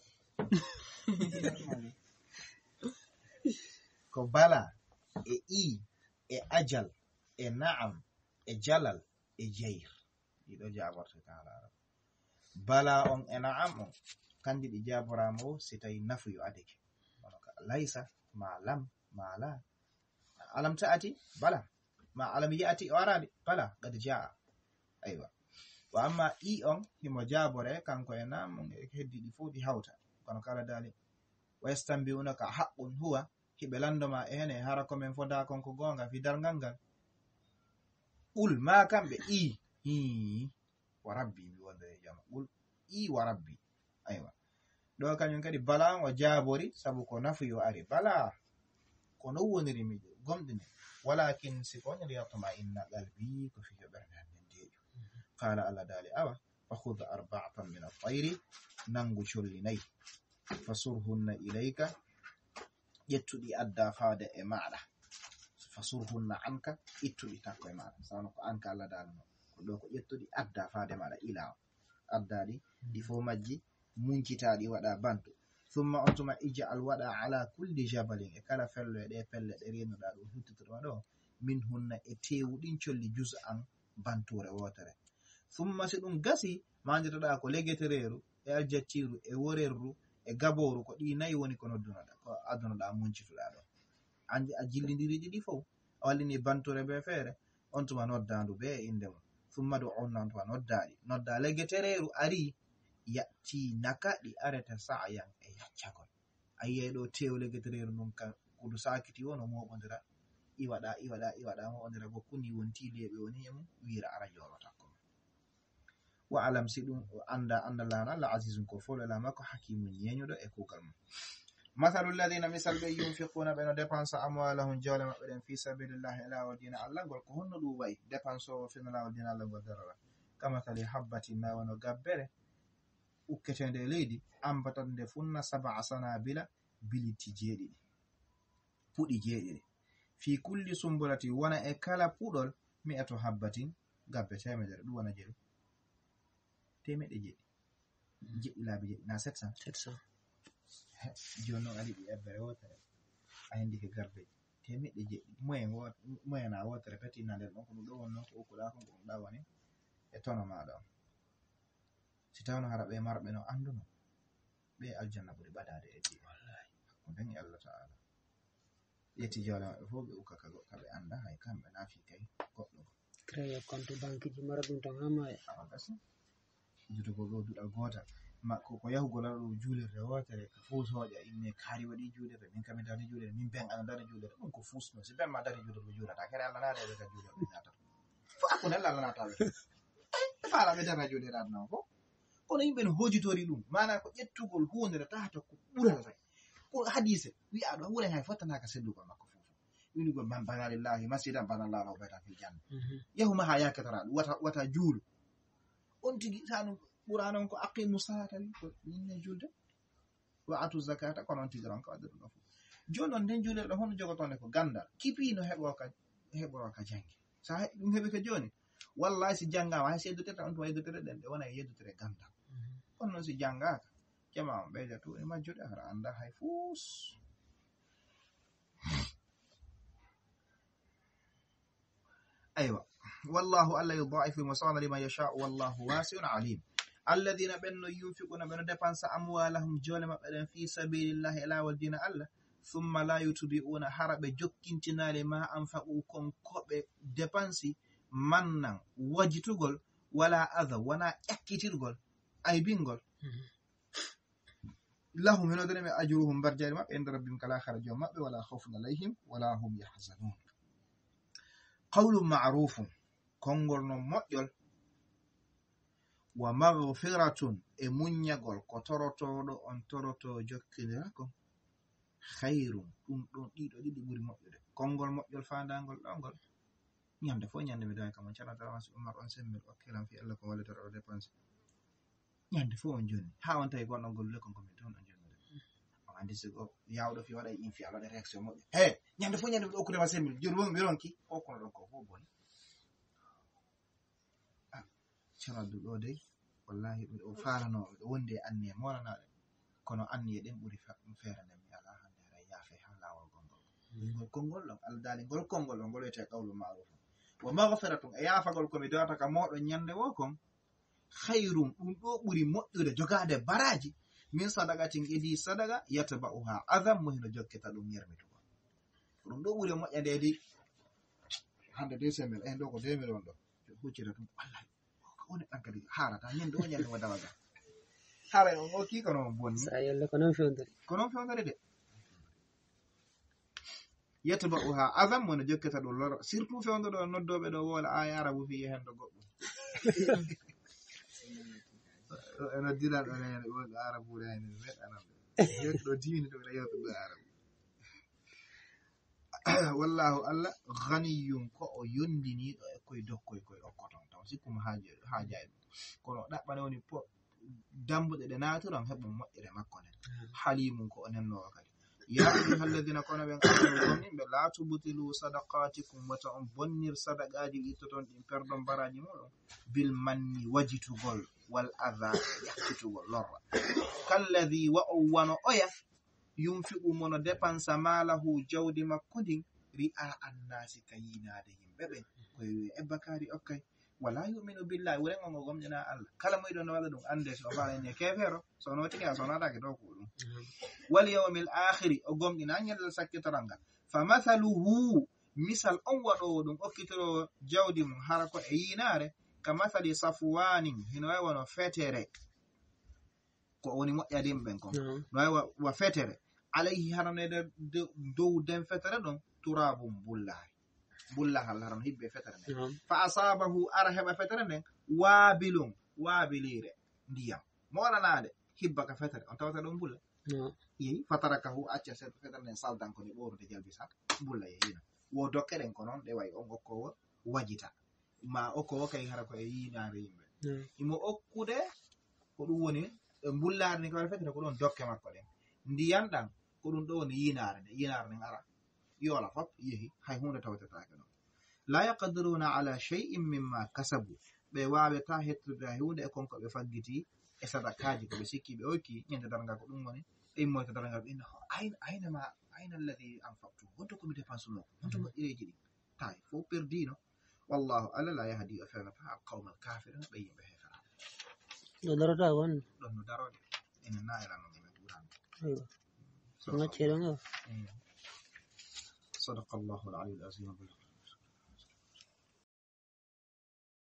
ko bala e i e ajal e na'am e jalal e jayr ɗiɗo jaborte ka haala arabu bala on e na'am on kandi ɗi jaborama o si tawi nafu yo adeke ono ka laysa ma lam ma la alam ta'ati bala ma alam ya'ti waradi bala qad jaa aywa wa amma i on himo jabore kanko e nam e heddi di fu di hawta kono kala dali wa yastanbi'unaka haqqun huwa hibe landoma e hene hara ko men foda konko gonga fi darngal ngal ul ma kambe i hi wa rabbi bi wonde jama ul i wa rabbi aywa do kanyum kadi bala o jabori sabu ko nafu yo ari bala kono woniri mi gomdine walakin sikon liyatma inna qalbi ko fi jabana min deju qala alla dali awa fa khudh arba'atan min at-tayri nangu cholli nay fasurhunna ilayka ƴettuɗi adda faade e maɗa fasurhunna anka ittuɗi takko e maɗa sawno ko anka Allah dalano ko ɗo ko ƴettuɗi adda faade maɗa ilawo addaɗi ɗi fo majji muncitaɗi waɗa bantu thumma on tuma ij'al waɗa ala kulli jabalin e kala fello e ɗe pelle ɗe renuɗa ɗum huttitoɗa ɗo min hunna e tewuɗin colli jus an banture wotere thumma si ɗum gasi manjetoɗa ko legetereru e aljacciru e worerru e gaboru ko ɗi nayi woni ko noddunoɗa ko addunoɗa muncituɗa ɗo andi a jillidiri ɗiɗi fof a wallini banture be feere on tuma noddandu be e inde mum thumma do on non tuma noddaɗi nodda legetereru ari yatti nakaɗi areta sa'yan e yaccagol a yiyay ɗo tew legetereru ɗum ka kudu sakiti wono moɓodira iwaɗa iwaɗa iwaɗa moɓodira bo kuni wonti leɓe woni e mum wira ara yoro takko wa alam si ɗum anda anda lana Allah azizun ko folo la makko hakimun yeñuɗo e kugal mum mathalu alladhina misal be yunfiquna beno dépense amwalahum jawle maɓɓe ɗen fi sabilillahi e lawol dina Allah ngol ko honno ɗum wayi dépense o fina lawol dina Allah ngol darara kamathali habbatin na wono gabbere ukketende e leydi ambatande funna sab'a sanabila biliti jeeɗiɗi puɗi jeeɗiɗi fi kulli sumbulati wona e kala puɗol mi'atu habbatin gabbe temedere ɗum wona jeeɗi temeɗe jeeɗi jeɗɗi laabi jeeɗi na sept cent joni noon ali ɗi ebbere wotere a hendi ke garbe temeɗe jeeɗi moyen moyen a wotere peti na nder ɗon ko ɗum ɗo won noon ko ukkuɗa ko ɗum ɗa woni e tono maɗa on si tawno hara ɓe marɓe no anduno ɓe aljanna ɓuri ɓadade e ɗi wallahi ko dañi Allah ta'ala yetti jawle maɓɓe fof ɓe ukka ka ɓe anda hay kamɓe nafi kay goɗɗo créer compte banque ji mara ɗum tan hama amagasi jutugo ɗo duɗa goota makko ko yahugol ala ɗo juulirde wotere ko fuu sooƴa inne kaari waɗi juulirde min kami dari juulirde min ben ana dari juulirde ɗum ko fuusno si ben ma dari juulirde juulata kere Allah naade ɓe ka juulirde nata fo akkude Allah nata ɓe e faala ɓe dara juulirde adna ko kono yimɓe no hojitori ɗum mana ko ƴettugol hunde tahata ko ɓurata ko hadise wi'a ɗo wuure hay fottanaka seddugol makko fof winugol man banalillahi masidan banallahu lahu baytan fil janna yahuma ha yakketora ɗum wata wata juulu on tigi tanu ɓuranon ko aqimu salata wi ko yinne julde wa atu zakata kono on tigi ron ka wadde ɗum ɗo fof joni noon nden julirɗo hono jogotonde ko gandal kipino heɓo ka heɓoro ka jangi sa ɗum heɓi ko joni wallahi si janngama hay si yeddutere on tuma yeddutere ɗen ɗe wona e yeddutere gandal on noon si janngaka jama on ɓeyda to e majjuɗe hara anda hay fuus aywa wallahu alla yudaifu lmusawna liman yashau wallahu wasiun alim alladina ɓenno yunfiquna ɓeno dépensa amwalahum jole maɓɓe ɗen fi sabilillahi e lawol dina Allah thumma la yutbi'una hara ɓe jokkintinali ma anfaqu kon koɓe dépensi mannan wajitugol wala adha wona ƴakkitirgol aybingol lahum henodene ɓe ajruhum barjari maɓɓe inde rabbihim kala harajo maɓɓe wala khawfun alayhim wala hum yahzanun qawlun ma'rufun kongol non moƴƴol wa maghfiratun e muññagol ko torotoɗo on toroto jokkindirako khayrun ɗum ɗon ɗiɗo ɗiɗi ɓuri moƴƴude kongol moƴƴol fandangol ɗongol ñande fof ñande mi dawi kam on canatama si umar on semmel wakkilam fi Allah ko wallitora o dépense ñande fof on joni ha on tawi gonɗon gollude kon komin toon on jonnude on andi sigo yawɗo fi waɗa infi a waɗa réaction moƴƴo he ñande fof ñande mi okkudema semmel joni won mironki o kono ɗon ko fof boni canaddu ɗo dey wallahi o falanoɓe ɗo wondi e anniye monanaɗe kono anniye ɗen ɓuri feere nden mi ala hande ara yaafe ha lawol gongol ngol konngol ɗon aldali ngol konngol ɗon ngol wiyete qawlu ma'ruf wa maghfiratun e yaafagol komi dewata ka moɗon ñande wo kon khayrum ɗum ɗo ɓuri moƴƴude jogade baraji min sadaqatin idi sadaqa yatba'uha adam mo hino jokketa ɗum yermitugo ɗum ɗo ɓuri moƴƴadedi hande deux cent mille en ɗo ko deux million ɗo huccita ɗum wallahi woni ɗan kadi harata ñande o ñande mo dawaga hara on o ki kono bonni sa yalla ko non fewndiri ko non fewndiri de yatba'uha adam mo no jokketa ɗum loro surtout fewndoɗo noddoɓe ɗo wola aya arabu fi hen ɗo goɗɗum eno dilal ɗo nene wonɗo arabu reni meɗanan joni ɗo diwini ɗo yewto ɗo arabu wallahu Allah ghaniyun ko o yondiniɗo e koye dokkoye koye okkoton taw sikkuma haaja e ɗum kono ɗaɓɓane woni po dambuɗe ɗe natiron heɓum moƴƴere makko nden halimum ko o nennowo kadi ya ayyuha alladhina kono ɓen amanu gonimɓe la tubtilu sadaqatikum wata on bonnir sadaqaji ittoton ɗin perdon baraji muɗum bil manni wajitugol wal adha yahtitugol lorra kalladhi wa o wano oya yunfiqu mono dépensa malahu jawdi makko ndin ri'a annasi ka yinade yimɓe ɓe koye wi ebbakari okkay wala yuminu billahi wuren on o gomƴina Allah kala moyɗo no waɗa ɗum ande so faane kefero so notiki a so natake dow ko ɗum wal yawmil akhiri o gomƴina ñellal sakkitoral ngal fa mathaluhu misal on waɗowo ɗum okkitoro jawdi mum hara ko e yinare ka mathali safwanin hino wawi wono fetere ko woni moƴƴadin ɓen kon no wawi wa fetere alayhi haranede dow den fetere ɗon turabum bullahi bullahal haran hibbe fetere nden fa asabahu ara heɓa fetere nden waabilum waabilire ndiyam moɗanade hibba ka fetere on tawata ɗum bulla yehi fatarakahu acca se fetere nden saldan koni ɓorude jalbisa bulla yehina wo dokke ɗen ko noon ɗe wayi on okkowo wajita ma okkowo kay hara ko e yinare yimɓe imo okkude ko ɗum woni bullare ni kawai fetere ko ɗon dokke makko ɗen ndiyam ɗan ko ɗum ɗo woni yinare nde yinare nden ara yola fop yehi hay hunde tawatetake ɗon la yaqdiruna ala shay'in mimma kasabu ɓe wawata hettude hay hunde e konko ɓe faggiti e sadakaji ko ɓe sikki ɓe okki ñande dargal ko ɗum woni ɓe immoyto dargal ɓe inna ayna ma ayna alladi anfaqtu wonto komi dépense no wonto moƴƴireji ɗi tay fo perdino wallahu ala la yahdi o fenata alqawma alkafirina ɓe yimɓe hefera no darota won ɗon no darode enen nayrano ɓe ɓuran aywa ngacceɗo ngo صدق الله العلي العظيم بالحق